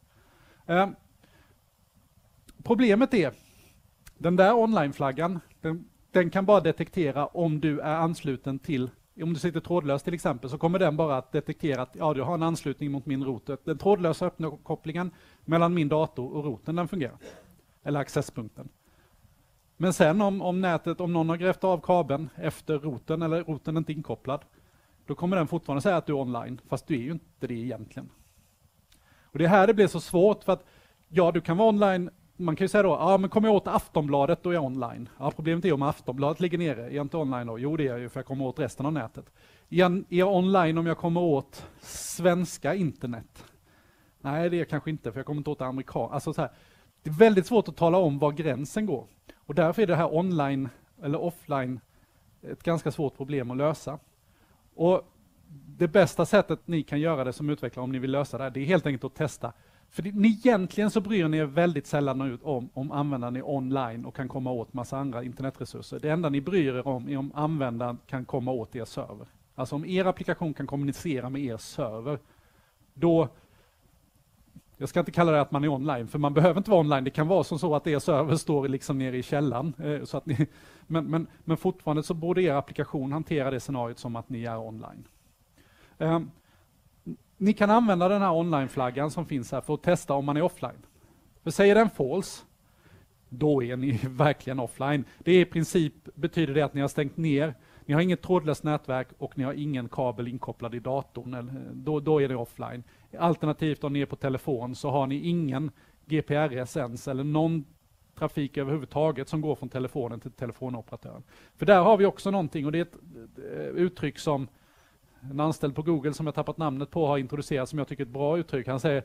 Problemet är, den där online-flaggan, den kan bara detektera om du är ansluten till, om du sitter trådlöst till exempel, så kommer den bara att detektera att ja, du har en anslutning mot min router. Den trådlösa uppkopplingen mellan min dator och routern, den fungerar. Eller accesspunkten. Men sen om någon har grävt av kabeln efter routern eller routern inte inkopplad, då kommer den fortfarande säga att du är online, fast du är ju inte det egentligen. Och det här det blir så svårt för att ja, du kan vara online. Man kan ju säga då, ja men kommer jag åt Aftonbladet då är jag online. Ja, problemet är om Aftonbladet ligger nere, är jag inte online då? Jo det är jag ju för jag kommer åt resten av nätet. Är jag online om jag kommer åt svenska internet? Nej det är jag kanske inte för jag kommer inte åt amerikan. Alltså så här, det är väldigt svårt att tala om var gränsen går. Och därför är det här online eller offline ett ganska svårt problem att lösa. Och det bästa sättet ni kan göra det som utvecklare om ni vill lösa det här, det är helt enkelt att testa. För ni egentligen så bryr ni er väldigt sällan om användaren är online och kan komma åt massa andra internetresurser. Det enda ni bryr er om är om användaren kan komma åt er server. Alltså om er applikation kan kommunicera med er server, då, jag ska inte kalla det att man är online, för man behöver inte vara online. Det kan vara som så att er server står liksom nere i källan. Så att men fortfarande så borde er applikation hantera det scenariot som att ni är online. ni kan använda den här online-flaggan som finns här för att testa om man är offline. För säger den false, då är ni verkligen offline. Det är i princip betyder det att ni har stängt ner, ni har inget trådlöst nätverk och ni har ingen kabel inkopplad i datorn. Då är det offline. Alternativt om ni är på telefon så har ni ingen GPRS ens eller någon trafik överhuvudtaget som går från telefonen till telefonoperatören. För där har vi också någonting, och det är ett uttryck som en anställd på Google som jag tappat namnet på har introducerat som jag tycker är ett bra uttryck. Han säger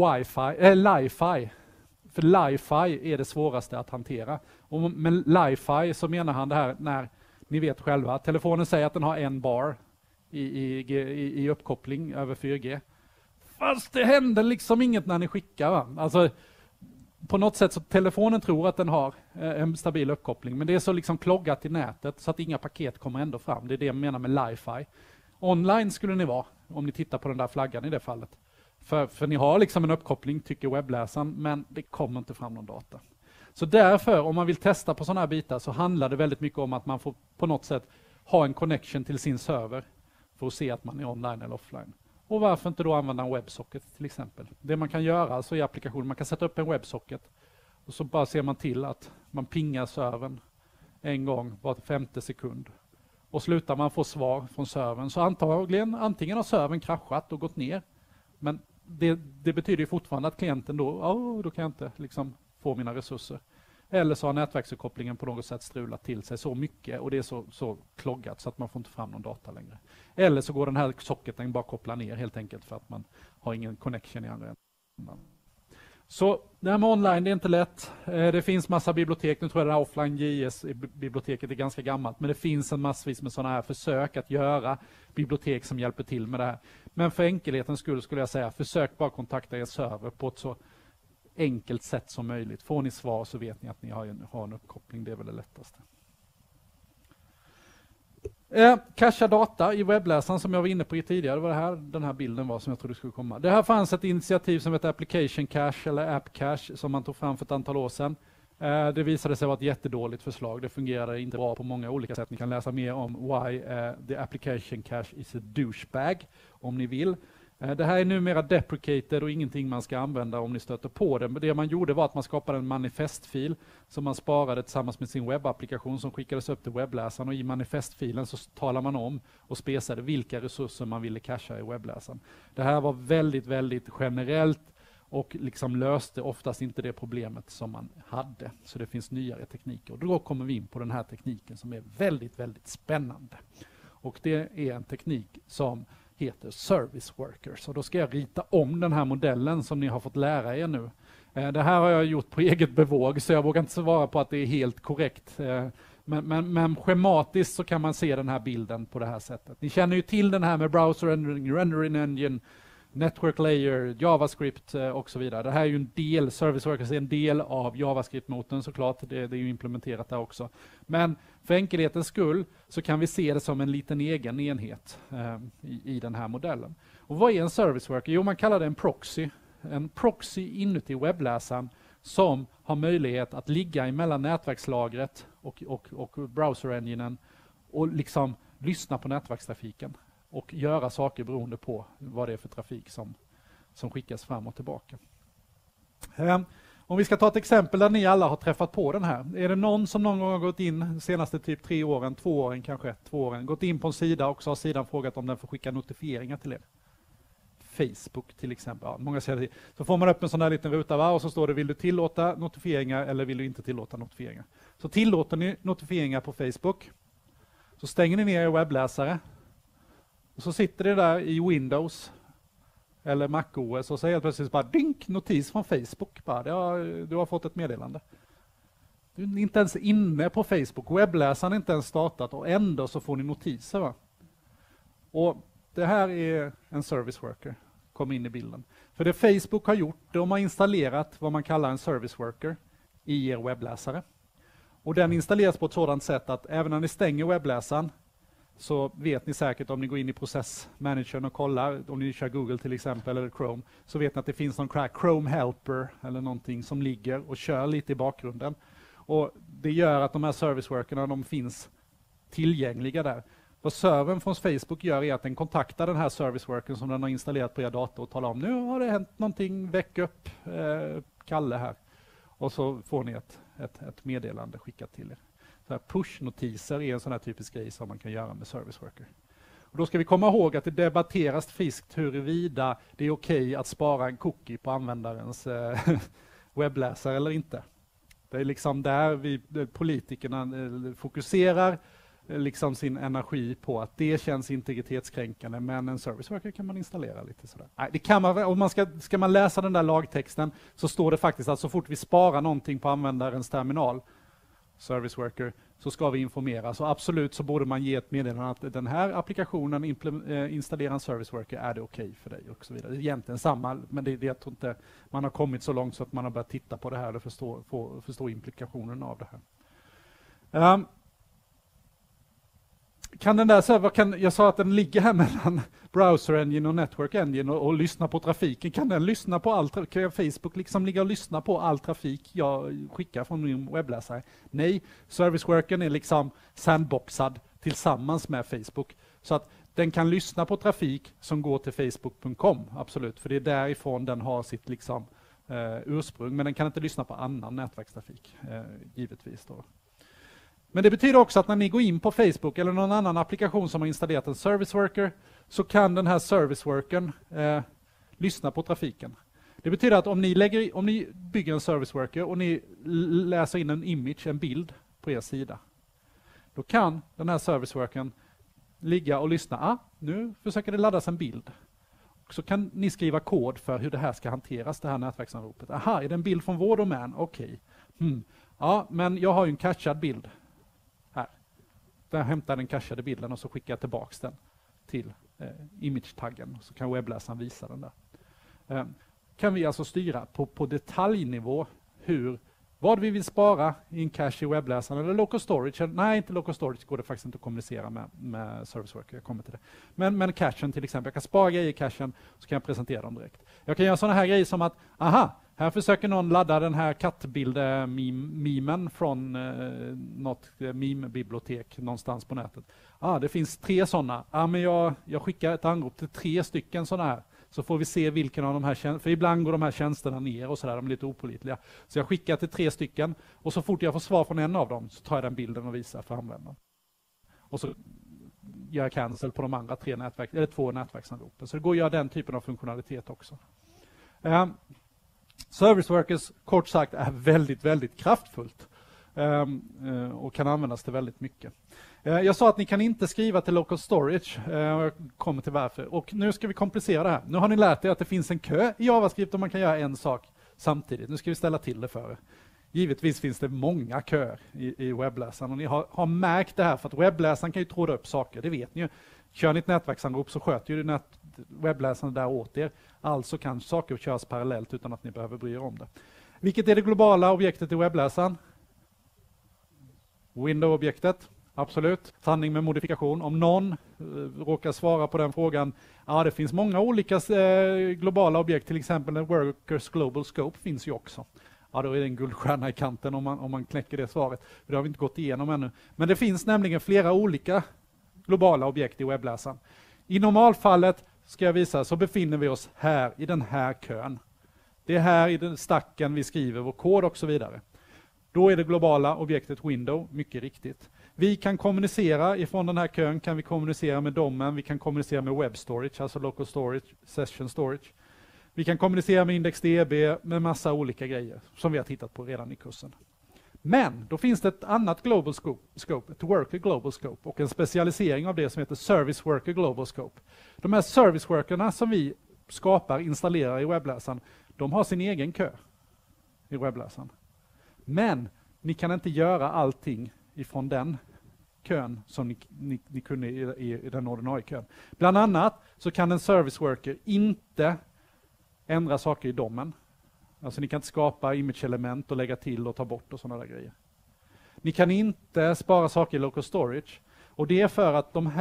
Li-Fi. För Li-Fi är det svåraste att hantera. Och med Li-Fi så menar han det här när ni vet själva, telefonen säger att den har en bar i uppkoppling över 4G. Fast det händer liksom inget när ni skickar. Va? Alltså, på något sätt så telefonen tror att den har en stabil uppkoppling, men det är så liksom kloggat i nätet så att inga paket kommer ändå fram. Det är det jag menar med Li-Fi. Online skulle ni vara, om ni tittar på den där flaggan i det fallet. För ni har liksom en uppkoppling, tycker webbläsaren, men det kommer inte fram någon data. Så därför, om man vill testa på sådana här bitar, så handlar det väldigt mycket om att man får på något sätt ha en connection till sin server för att se att man är online eller offline. Och varför inte då använda en WebSocket till exempel? Det man kan göra alltså i applikationen, man kan sätta upp en WebSocket och så bara ser man till att man pingar servern en gång var 5:e sekund. Och slutar man få svar från servern så antagligen antingen har servern kraschat och gått ner. Men det betyder ju fortfarande att klienten då kan jag inte liksom få mina resurser. Eller så har nätverksuppkopplingen på något sätt strulat till sig så mycket och det är så kloggat så att man får inte fram någon data längre. Eller så går den här socketen bara koppla ner helt enkelt för att man har ingen connection i andra änden. Så det här med online, det är inte lätt. Det finns massa bibliotek, nu tror jag det här offline JS-biblioteket är ganska gammalt, men det finns en massvis med sådana här försök att göra bibliotek som hjälper till med det här. Men för enkelhetens skull skulle jag säga, försök bara kontakta er server på ett så enkelt sätt som möjligt. Får ni svar så vet ni att ni har en uppkoppling, det är väl det lättaste. Cacha data i webbläsaren som jag var inne på tidigare, det var det här den här bilden var som jag trodde skulle komma. Det här fanns ett initiativ som heter Application Cache eller App Cache som man tog fram för ett antal år sedan. Det visade sig vara ett jättedåligt förslag, det fungerade inte bra på många olika sätt. Ni kan läsa mer om why the application cache is a douchebag om ni vill. Det här är numera deprecated och ingenting man ska använda om ni stöter på det. Men det man gjorde var att man skapade en manifestfil som man sparade tillsammans med sin webbapplikation som skickades upp till webbläsaren, och i manifestfilen så talar man om och spesade vilka resurser man ville cacha i webbläsaren. Det här var väldigt, väldigt generellt och liksom löste oftast inte det problemet som man hade. Så det finns nyare tekniker och då kommer vi in på den här tekniken som är väldigt, väldigt spännande. Och det är en teknik som heter Service Workers. Och då ska jag rita om den här modellen som ni har fått lära er nu. Det här har jag gjort på eget bevåg så jag vågar inte svara på att det är helt korrekt. Men schematiskt så kan man se den här bilden på det här sättet. Ni känner ju till den här med browser rendering engine, network layer, JavaScript och så vidare. Det här är ju en del, Service Workers är en del av JavaScript-motorn såklart. Det är ju implementerat där också. Men för enkelhetens skull så kan vi se det som en liten egen enhet i den här modellen. Och vad är en Service Worker? Jo, man kallar det en proxy. En proxy inuti webbläsaren som har möjlighet att ligga emellan nätverkslagret och browser-enginen och liksom lyssna på nätverkstrafiken och göra saker beroende på vad det är för trafik som skickas fram och tillbaka. Om vi ska ta ett exempel där ni alla har träffat på den här. Är det någon som någon gång har gått in de senaste typ 3 åren, 2 åren kanske, 2 åren, gått in på en sida och så har sidan frågat om den får skicka notifieringar till er? Facebook till exempel. Ja, många säger det. Så får man upp en sån här liten ruta och så står det, vill du tillåta notifieringar eller vill du inte tillåta notifieringar? Så tillåter ni notifieringar på Facebook så stänger ni ner er webbläsare och så sitter det där i Windows eller MacOS och så helt plötsligt bara dink, notis från Facebook. Bara, du har fått ett meddelande. Du är inte ens inne på Facebook. Webbläsaren är inte ens startat och ändå så får ni notiser. Va? Och det här är en service worker. Kom in i bilden. För det Facebook har gjort, de har installerat vad man kallar en service worker i er webbläsare. Och den installeras på ett sådant sätt att även när ni stänger webbläsaren så vet ni säkert om ni går in i processmanagern och kollar, om ni kör Google till exempel eller Chrome, så vet ni att det finns någon Chrome Helper eller någonting som ligger och kör lite i bakgrunden. Och det gör att de här serviceworkerna, de finns tillgängliga där. Vad servern från Facebook gör är att den kontaktar den här service workern som den har installerat på er dator och talar om, nu har det hänt någonting, väck upp Kalle här. Och så får ni ett meddelande skickat till er. Så här push-notiser är en sån här typisk grej som man kan göra med service worker. Och då ska vi komma ihåg att det debatteras friskt huruvida det är okej att spara en cookie på användarens webbläsare eller inte. Det är liksom där politikerna fokuserar liksom sin energi på att det känns integritetskränkande, men en service worker kan man installera lite sådär. Nej, det kan man, om man ska man läsa den där lagtexten så står det faktiskt att så fort vi sparar någonting på användarens terminal, service worker, så ska vi informera. Så absolut så borde man ge ett meddelande att den här applikationen installerar en service worker, är det okej för dig och så vidare. Det är egentligen samma, men jag tror inte man har kommit så långt så att man har börjat titta på det här och förstå implikationen av det här. Kan den där servern, jag sa att den ligger här mellan browser engine och network engine och lyssna på trafiken. Kan den lyssna på all trafik? Kan Facebook liksom ligga och lyssna på all trafik jag skickar från min webbläsare? Nej, service workern är liksom sandboxad tillsammans med Facebook. Så att den kan lyssna på trafik som går till facebook.com, absolut. För det är därifrån den har sitt liksom, ursprung. Men den kan inte lyssna på annan nätverkstrafik, givetvis då. Men det betyder också att när ni går in på Facebook eller någon annan applikation som har installerat en service worker, så kan den här service workern lyssna på trafiken. Det betyder att om ni bygger en service worker och ni läser in en image, en bild på er sida, då kan den här service workern ligga och lyssna. Nu försöker det laddas en bild. Så kan ni skriva kod för hur det här ska hanteras, det här nätverksanropet. Aha, är det en bild från vår domän? Okej. Ja, men jag har ju en cachad bild. Där hämtar den cachade bilden och så skickar jag tillbaks den till image-taggen. Så kan webbläsaren visa den där. Kan vi alltså styra på detaljnivå vad vi vill spara i en cache i webbläsaren eller local storage. Nej, inte local storage går det faktiskt inte att kommunicera med service worker. Jag kommer till det. Men cachen till exempel. Jag kan spara grejer i cachen så kan jag presentera dem direkt. Jag kan göra sådana här grejer som att, här försöker någon ladda den här kattbild-memen från något meme-bibliotek någonstans på nätet. Det finns 3 sådana. Men jag skickar ett anrop till 3 stycken sådana här. Så får vi se vilken av de här för ibland går de här tjänsterna ner och sådär, de är lite opålitliga. Så jag skickar till 3 stycken och så fort jag får svar från en av dem så tar jag den bilden och visar för användaren. Och så gör jag cancel på de andra 2 nätverksanropen. Så det går att göra den typen av funktionalitet också. Service workers, kort sagt, är väldigt, väldigt kraftfullt och kan användas till väldigt mycket. Jag sa att ni kan inte skriva till local storage, och jag kommer till varför. Och nu ska vi komplicera det här. Nu har ni lärt er att det finns en kö i JavaScript och man kan göra en sak samtidigt. Nu ska vi ställa till det för er. Givetvis finns det många köer i webbläsaren och ni har märkt det här för att webbläsaren kan ju tråda upp saker, det vet ni ju. Kör ni ett nätverksanrop så sköter ju webbläsaren där åt er. Alltså kan saker köras parallellt utan att ni behöver bry er om det. Vilket är det globala objektet i webbläsaren? Window-objektet. Absolut. Sanning med modifikation. Om någon råkar svara på den frågan. Det finns många olika globala objekt. Till exempel en Workers Global Scope finns ju också. Då är det en guldstjärna i kanten om man knäcker det svaret. För det har vi inte gått igenom ännu. Men det finns nämligen flera olika globala objekt i webbläsaren. I normalfallet ska jag visa så befinner vi oss här i den här kön. Det är här i den stacken vi skriver vår kod och så vidare. Då är det globala objektet window, mycket riktigt. Vi kan kommunicera ifrån den här kön, kan vi kommunicera med domen, vi kan kommunicera med web storage, alltså local storage, session storage. Vi kan kommunicera med IndexDB, med massa olika grejer som vi har tittat på redan i kursen. Men då finns det ett annat global scope, ett worker global scope och en specialisering av det som heter service worker global scope. De här service workerna som vi installerar i webbläsaren, de har sin egen kö i webbläsaren. Men ni kan inte göra allting ifrån den kön som ni kunde i den ordinarie kön. Bland annat så kan en service worker inte ändra saker i domen. Alltså ni kan inte skapa image-element och lägga till och ta bort och sådana där grejer. Ni kan inte spara saker i local storage. Och det är för att de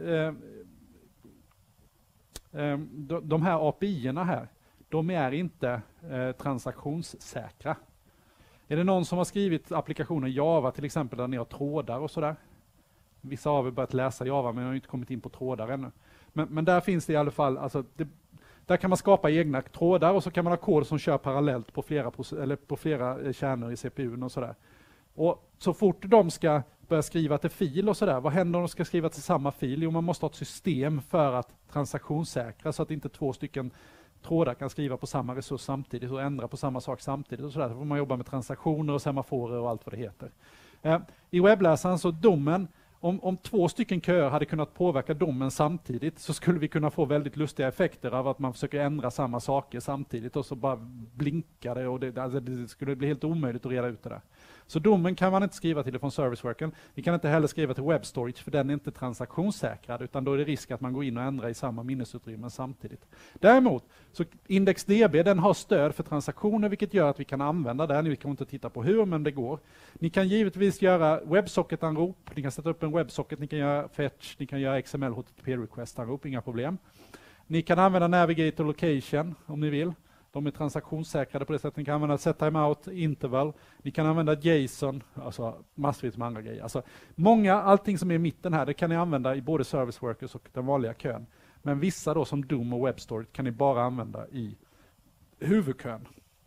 här API-erna här, de är inte transaktionssäkra. Är det någon som har skrivit applikationer Java till exempel där ni har trådar och sådär? Vissa av er har börjat läsa Java men har inte kommit in på trådar ännu. Men där finns det i alla fall, alltså där kan man skapa egna trådar och så kan man ha kod som kör parallellt på flera kärnor i CPUn och sådär. Och så fort de ska börja skriva till fil och sådär, vad händer om de ska skriva till samma fil? Jo, man måste ha ett system för att transaktionssäkra så att inte 2 stycken trådar kan skriva på samma resurs samtidigt och ändra på samma sak samtidigt och sådär. Så får man jobba med transaktioner och semaforer och allt vad det heter. I webbläsaren så domen, om 2 stycken köer hade kunnat påverka domen samtidigt så skulle vi kunna få väldigt lustiga effekter av att man försöker ändra samma saker samtidigt och så bara blinkar det och det skulle bli helt omöjligt att reda ut det där. Så domen kan man inte skriva till från serviceworken. Vi kan inte heller skriva till WebStorage för den är inte transaktionssäkrad utan då är det risk att man går in och ändrar i samma minnesutrymme samtidigt. Däremot, så IndexDB den har stöd för transaktioner vilket gör att vi kan använda den. Vi kan inte titta på hur men det går. Ni kan givetvis göra WebSocket-anrop, ni kan sätta upp en WebSocket, ni kan göra fetch, ni kan göra XML HTTP-request-anrop, inga problem. Ni kan använda Navigator Location om ni vill. De är transaktionssäkrade på det sättet. Ni kan använda set timeout, interval. Ni kan använda JSON, alltså massvis med andra grejer. Alltså allting som är i mitten här, det kan ni använda i både service workers och den vanliga kön. Men vissa då som DOM och WebStorage kan ni bara använda i huvudkön.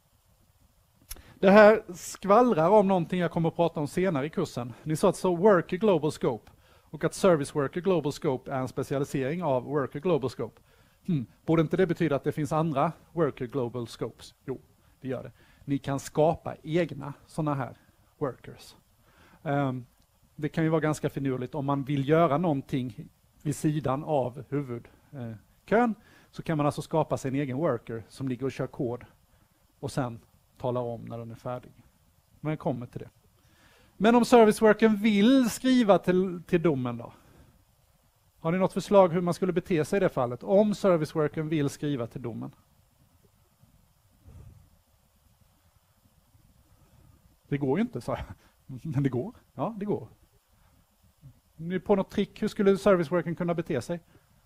Det här skvallrar om någonting jag kommer att prata om senare i kursen. Ni sa att så Worker Global Scope och att Service Worker Global Scope är en specialisering av Worker Global Scope. Borde inte det betyda att det finns andra Worker Global Scopes? Jo, det gör det. Ni kan skapa egna sådana här workers. Det kan ju vara ganska finurligt om man vill göra någonting vid sidan av huvudkön så kan man alltså skapa sig en egen worker som ligger och kör kod och sen talar om när den är färdig. Men jag kommer till det. Men om serviceworken vill skriva till domen då? Har ni något förslag hur man skulle bete sig i det fallet? Om serviceworken vill skriva till domen. Det går ju inte, så. Men det går. Ja, det går. Ni på något trick, hur skulle serviceworken kunna bete sig?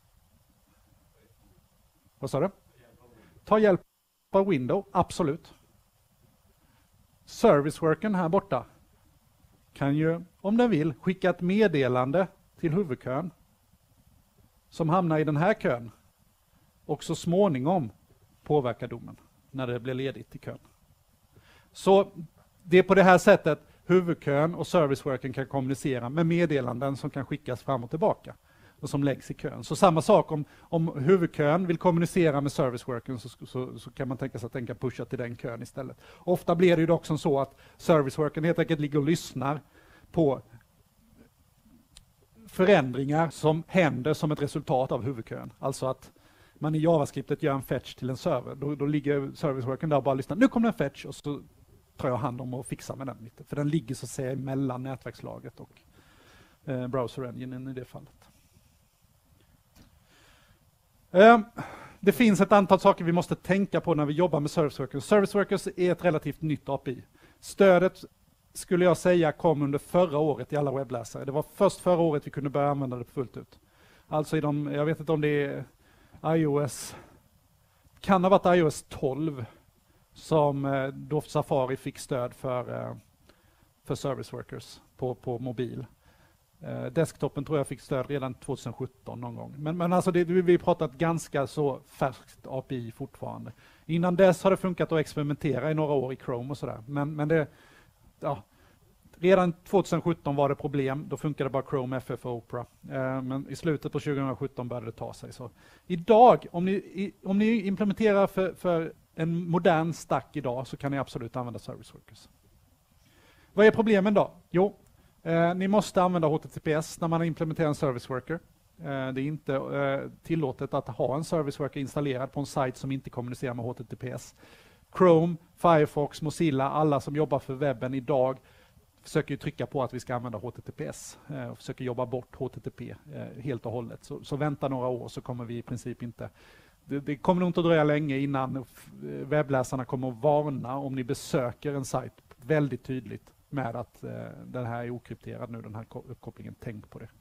Vad sa du? Ta hjälp av window, absolut. Serviceworken här borta kan ju, om den vill, skicka ett meddelande till huvudkön som hamnar i den här kön och så småningom påverkar domen när det blir ledigt i kön. Så det är på det här sättet huvudkön och serviceworken kan kommunicera med meddelanden som kan skickas fram och tillbaka och som läggs i kön. Så samma sak om huvudkön vill kommunicera med serviceworken så kan man tänka sig att den kan pusha till den kön istället. Ofta blir det ju dock som så att serviceworken helt enkelt ligger och lyssnar på förändringar som händer som ett resultat av huvudkön. Alltså att man i JavaScriptet gör en fetch till en server. Då ligger serviceworken där och bara lyssnar. Nu kommer en fetch och så tar jag hand om och fixar med den lite. För den ligger så att säga mellan nätverkslaget och browser enginen i det fallet. Det finns ett antal saker vi måste tänka på när vi jobbar med service workers. Service workers är ett relativt nytt API. Stödet skulle jag säga kom under förra året i alla webbläsare. Det var först förra året vi kunde börja använda det fullt ut. Alltså jag vet inte om det är iOS, kan ha varit iOS 12 som då Safari fick stöd för service workers på mobil. Desktopen tror jag fick stöd redan 2017 någon gång. Men alltså vi pratar ett ganska så färskt API fortfarande. Innan dess har det funkat att experimentera i några år i Chrome och sådär. Men det, ja, redan 2017 var det problem. Då funkade bara Chrome, FF och Opera. Men i slutet på 2017 började det ta sig. Så idag, om ni implementerar för en modern stack idag så kan ni absolut använda service workers. Vad är problemen då? Jo, ni måste använda HTTPS när man implementerar en service worker. Det är inte tillåtet att ha en service worker installerad på en sajt som inte kommunicerar med HTTPS. Chrome, Firefox, Mozilla, alla som jobbar för webben idag försöker trycka på att vi ska använda HTTPS och försöker jobba bort HTTP helt och hållet. Så vänta några år så kommer vi i princip inte. Det kommer nog inte att dröja länge innan webbläsarna kommer att varna om ni besöker en sajt väldigt tydligt med att den här är okrypterad nu, den här uppkopplingen. Tänk på det.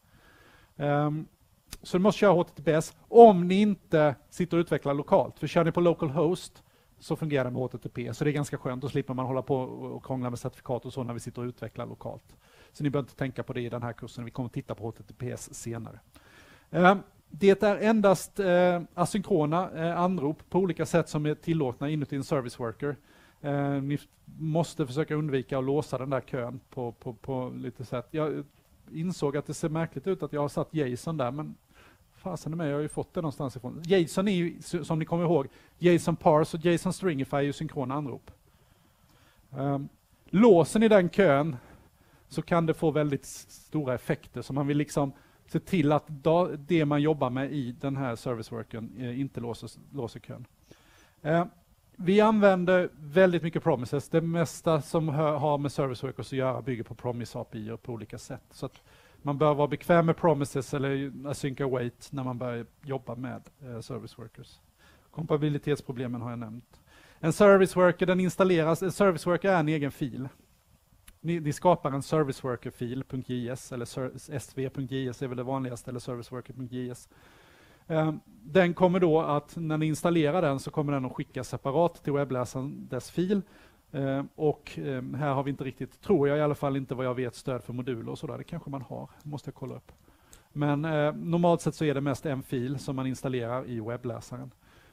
Så du måste köra HTTPS om ni inte sitter och utvecklar lokalt. För kör ni på localhost så fungerar det med HTTP. Så det är ganska skönt, då slipper man hålla på och krångla med certifikat och så när vi sitter och utvecklar lokalt. Så ni behöver inte tänka på det i den här kursen. Vi kommer titta på HTTPS senare. Det är endast asynkrona anrop på olika sätt som är tillåtna inuti en service worker. Ni måste försöka undvika att låsa den där kön på lite sätt. Jag insåg att det ser märkligt ut att jag har satt JSON där, men fasen är med, jag har ju fått det någonstans ifrån. JSON är ju, som ni kommer ihåg, JSON parse och JSON stringify är ju synkrona anrop. Låser ni den kön så kan det få väldigt stora effekter, så man vill liksom se till att det man jobbar med i den här serviceworken inte låser kön. Vi använder väldigt mycket promises. Det mesta som har med service workers att göra bygger på promise API på olika sätt. Så att man bör vara bekväm med promises eller async await när man börjar jobba med service workers. Kompatibilitetsproblemen har jag nämnt. En service worker, den installeras. En service worker är en egen fil. Ni skapar en service worker-fil .js eller sv.js är väl det vanligaste, eller serviceworker.js. Den kommer då att, när ni installerar den, så kommer den att skicka separat till webbläsaren dess fil. Och här har vi inte riktigt, tror jag i alla fall inte vad jag vet, stöd för moduler och sådär. Det kanske man har, måste jag kolla upp. Men normalt sett så är det mest en fil som man installerar i webbläsaren.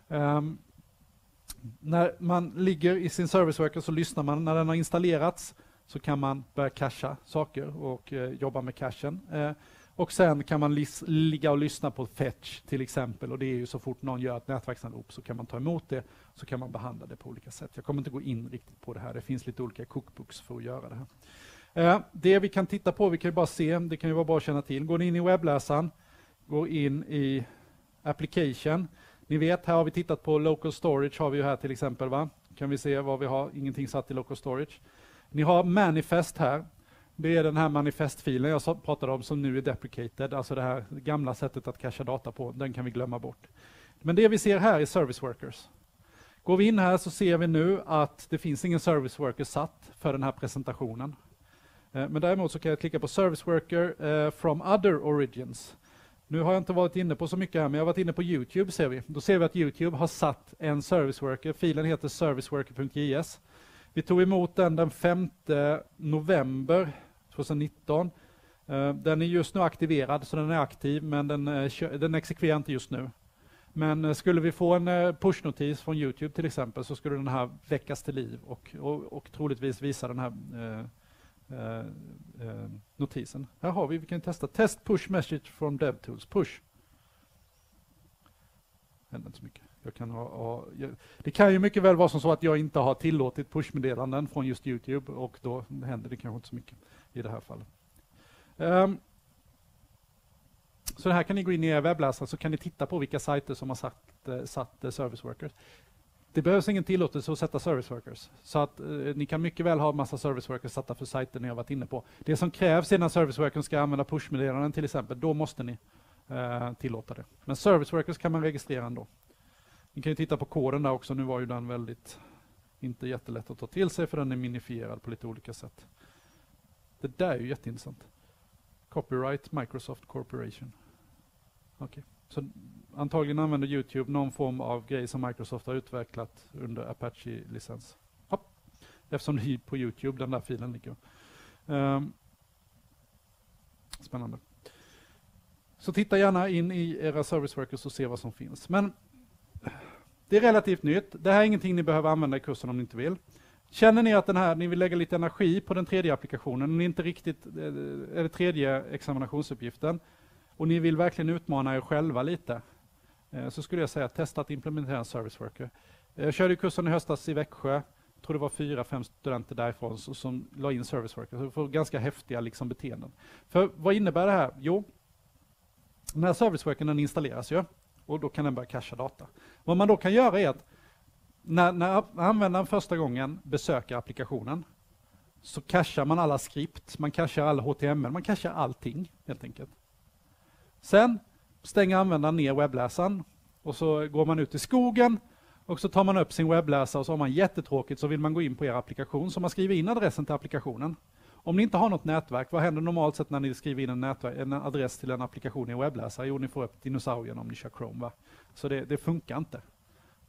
När man ligger i sin service worker så lyssnar man när den har installerats, så kan man börja cacha saker och jobba med cachen. Och sen kan man ligga och lyssna på fetch till exempel, och det är ju så fort någon gör ett nätverksanrop så kan man ta emot det, så kan man behandla det på olika sätt. Jag kommer inte gå in riktigt på det här, det finns lite olika cookbooks för att göra det här. Det vi kan titta på, vi kan ju bara se, det kan ju vara bra att känna till. Går ni in i webbläsaren, går in i application. Ni vet, här har vi tittat på local storage, har vi ju här till exempel, va? Kan vi se vad vi har, ingenting satt i local storage. Ni har manifest här. Det är den här manifestfilen jag pratade om som nu är deprecated, alltså det här gamla sättet att cacha data på, den kan vi glömma bort. Men det vi ser här är service workers. Går vi in här så ser vi nu att det finns ingen service worker satt för den här presentationen. Men däremot så kan jag klicka på service worker from other origins. Nu har jag inte varit inne på så mycket här, men jag har varit inne på YouTube ser vi. Då ser vi att YouTube har satt en service worker, filen heter serviceworker.js. Vi tog emot den 5 november 2019. Den är just nu aktiverad, så den är aktiv, men den exekverar inte just nu. Men skulle vi få en pushnotis från YouTube till exempel, så skulle den här väckas till liv och troligtvis visa den här notisen. Här har vi kan testa. Test push message from DevTools. Push. Händer inte så mycket. Det kan ju mycket väl vara som så att jag inte har tillåtit pushmeddelanden från just YouTube, och då händer det kanske inte så mycket i det här fallet. Så här kan ni gå in i er webbläsare, så kan ni titta på vilka sajter som har satt service workers. Det behövs ingen tillåtelse att sätta service workers. Så att ni kan mycket väl ha massa service workers satta för sajter ni har varit inne på. Det som krävs innan service workers ska använda pushmeddelanden till exempel, då måste ni tillåta det. Men service workers kan man registrera ändå. Ni kan ju titta på koden där också. Nu var ju den väldigt inte jättelätt att ta till sig, för den är minifierad på lite olika sätt. Det där är ju jätteintressant. Copyright Microsoft Corporation. Okej. Så antagligen använder YouTube någon form av grej som Microsoft har utvecklat under Apache-licens. Eftersom det är på YouTube den där filen ligger. Spännande. Så titta gärna in i era service workers och se vad som finns. Men det är relativt nytt. Det här är ingenting ni behöver använda i kursen om ni inte vill. Känner ni att ni vill lägga lite energi på den tredje applikationen, ni inte riktigt, eller tredje examinationsuppgiften, och ni vill verkligen utmana er själva lite, så skulle jag säga testa att implementera en service worker. Jag körde kursen i höstas i Växjö. Jag tror det var 4-5 studenter därifrån som la in service worker. Så vi får ganska häftiga beteenden. För vad innebär det här? Jo, den här service workern installeras ju, och då kan den börja cacha data. Vad man då kan göra är att när användaren första gången besöker applikationen, så cachar man alla skript, man cachar all HTML, man cachar allting helt enkelt. Sen stänger användaren ner webbläsaren, och så går man ut i skogen, och så tar man upp sin webbläsare, och så har man jättetråkigt, så vill man gå in på er applikation, så man skriver in adressen till applikationen. Om ni inte har något nätverk, vad händer normalt sett när ni skriver in en adress till en applikation i en webbläsare? Jo, ni får upp dinosaurien om ni kör Chrome, va? Så det funkar inte.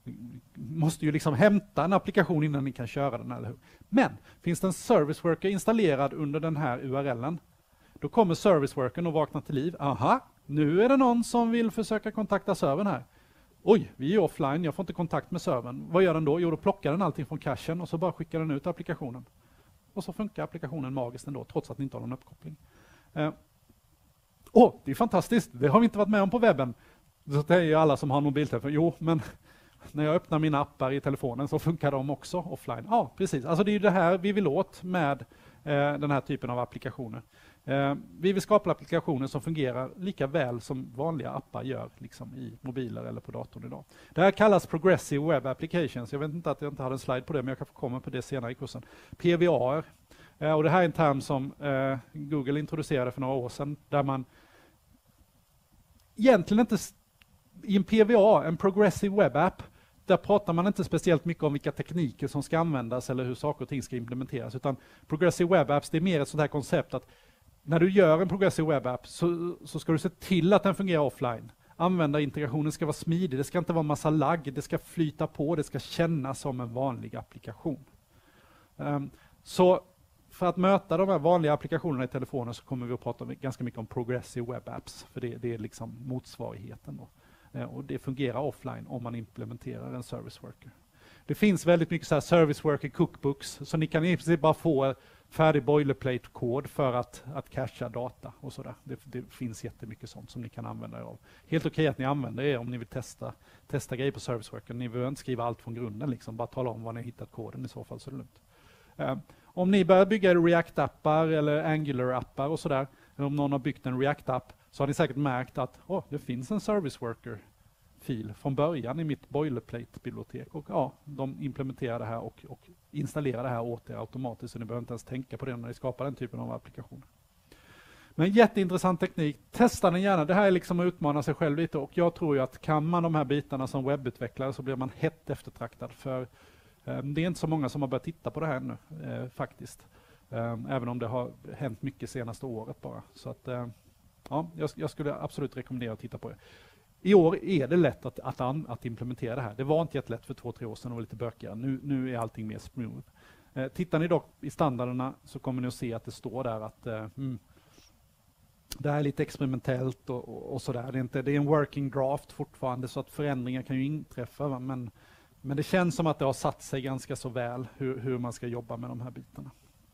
måste ju liksom hämta en applikation innan ni kan köra den, eller hur? Men finns det en service worker installerad under den här URLen, då kommer service workern att vakna till liv. Aha, nu är det någon som vill försöka kontakta servern här. Oj, vi är offline, jag får inte kontakt med servern. Vad gör den då? Jo, då plockar den allting från cachen och så bara skickar den ut applikationen. Och så funkar applikationen magiskt ändå, trots att ni inte har någon uppkoppling. Det är fantastiskt. Det har vi inte varit med om på webben. Så det är ju alla som har en mobiltelefon. Jo, men när jag öppnar mina appar i telefonen så funkar de också offline. Ja, precis. Alltså det är ju det här vi vill åt med den här typen av applikationer. Vi vill skapa applikationer som fungerar lika väl som vanliga appar gör liksom i mobiler eller på datorn idag. Det här kallas Progressive Web Applications. Jag vet inte att jag inte hade en slide på det, men jag kan få komma på det senare i kursen. PWA. Och det här är en term som Google introducerade för några år sedan, där man egentligen inte i en PWA, en Progressive Web App, där pratar man inte speciellt mycket om vilka tekniker som ska användas eller hur saker och ting ska implementeras, utan Progressive Web Apps, det är mer ett sånt här koncept att när du gör en Progressive Web App så ska du se till att den fungerar offline. Användarintegrationen ska vara smidig, det ska inte vara massa lagg, det ska flyta på, det ska kännas som en vanlig applikation. Så för att möta de här vanliga applikationerna i telefonen så kommer vi att prata ganska mycket om Progressive Web Apps, för det är liksom motsvarigheten då. Och det fungerar offline om man implementerar en service worker. Det finns väldigt mycket så här service worker cookbooks, så ni kan i princip bara få färdig boilerplate-kod för att cacha data och sådär. Det finns jättemycket sånt som ni kan använda er av. Helt okej att ni använder er om ni vill testa grejer på service worker. Ni behöver inte skriva allt från grunden, liksom. Bara tala om var ni har hittat koden, i så fall så är det lugnt. Om ni börjar bygga React-appar eller Angular-appar och sådär, eller om någon har byggt en React-app, så har ni säkert märkt att det finns en service worker-fil från början i mitt boilerplate-bibliotek. Och ja, de implementerar det här och installerar det här åt er automatiskt, så ni behöver inte ens tänka på det när ni skapar den typen av applikationer. Men jätteintressant teknik. Testa den gärna. Det här är liksom att utmana sig själv lite, och jag tror ju att kan man de här bitarna som webbutvecklare så blir man hett eftertraktad, för det är inte så många som har börjat titta på det här ännu faktiskt. Även om det har hänt mycket senaste året bara. Så att, jag skulle absolut rekommendera att titta på det. I år är det lätt att implementera det här. Det var inte jättelätt för 2-3 år sedan och var lite bökigare. Nu är allting mer smooth. Tittar ni dock i standarderna så kommer ni att se att det står där att det här är lite experimentellt och sådär. Det är en working draft fortfarande, så att förändringar kan ju inträffa. Men det känns som att det har satt sig ganska så väl hur man ska jobba med de här bitarna.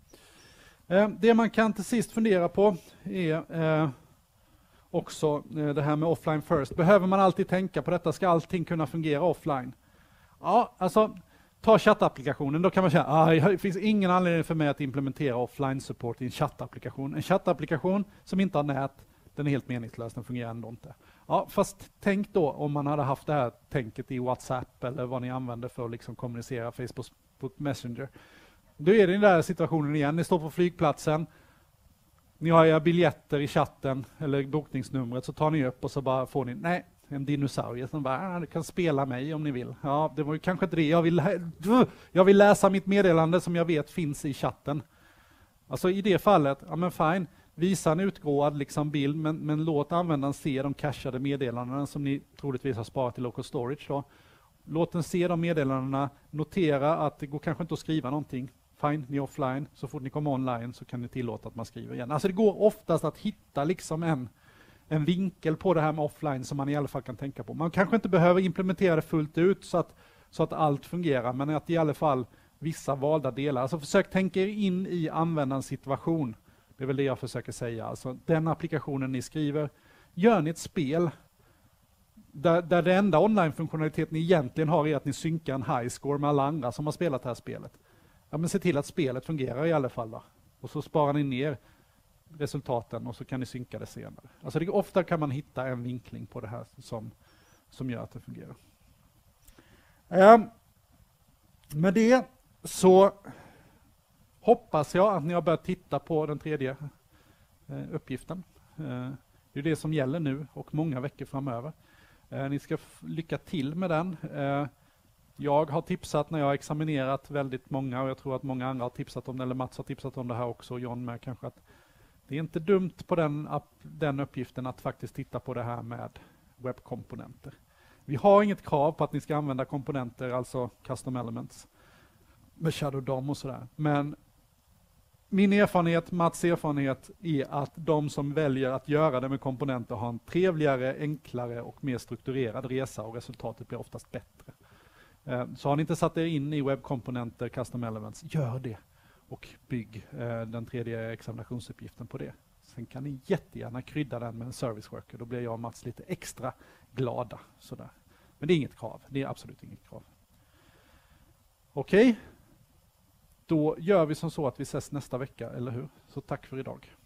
Det man kan till sist fundera på är också det här med offline first. Behöver man alltid tänka på detta? Ska allting kunna fungera offline? Ja, alltså ta chattapplikationen. Då kan man säga att det finns ingen anledning för mig att implementera offline support i en chattapplikation. En chattapplikation som inte har nät, den är helt meningslös, den fungerar ändå inte. Ja, fast tänk då om man hade haft det här tänket i WhatsApp eller vad ni använder för att liksom kommunicera, Facebook Messenger. Då är det den där situationen igen. Ni står på flygplatsen, ni har era biljetter i chatten eller bokningsnumret, så tar ni upp och så bara får ni en dinosaurie som bara, du kan spela mig om ni vill. Ja, det var ju kanske inte det. Jag vill läsa mitt meddelande som jag vet finns i chatten. Alltså i det fallet, ja men fine. Visa en utgåvad liksom bild, men låt användaren se de cachade meddelandena som ni troligtvis har sparat i local storage då. Låt den se de meddelandena, notera att det går kanske inte att skriva någonting. Fine, ni är offline. Så fort ni kommer online så kan ni tillåta att man skriver igen. Alltså det går oftast att hitta liksom en vinkel på det här med offline som man i alla fall kan tänka på. Man kanske inte behöver implementera det fullt ut så att allt fungerar, men att i alla fall vissa valda delar. Alltså försök tänka er in i användarens situation. Det är väl det jag försöker säga. Alltså den applikationen ni skriver, gör ni ett spel där det enda online-funktionalitet ni egentligen har är att ni synkar en high score med alla andra som har spelat det här spelet. Ja, men se till att spelet fungerar i alla fall då. Och så sparar ni ner resultaten och så kan ni synka det senare. Alltså ofta kan man hitta en vinkling på det här som gör att det fungerar. Med det så hoppas jag att ni har börjat titta på den tredje uppgiften. Det är det som gäller nu och många veckor framöver. Ni ska lycka till med den. Jag har tipsat när jag har examinerat väldigt många, och jag tror att många andra har tipsat om det, eller Mats har tipsat om det här också, och John med kanske, att det är inte dumt på den uppgiften att faktiskt titta på det här med webbkomponenter. Vi har inget krav på att ni ska använda komponenter, alltså custom elements, med Shadow DOM och sådär. Men min erfarenhet, Mats erfarenhet, är att de som väljer att göra det med komponenter har en trevligare, enklare och mer strukturerad resa och resultatet blir oftast bättre. Så har ni inte satt er in i webbkomponenter, custom elements, gör det och bygg den tredje examinationsuppgiften på det. Sen kan ni jättegärna krydda den med en service worker, då blir jag och Mats lite extra glada. Sådär. Men det är inget krav, det är absolut inget krav. Okej, då gör vi som så att vi ses nästa vecka, eller hur? Så tack för idag.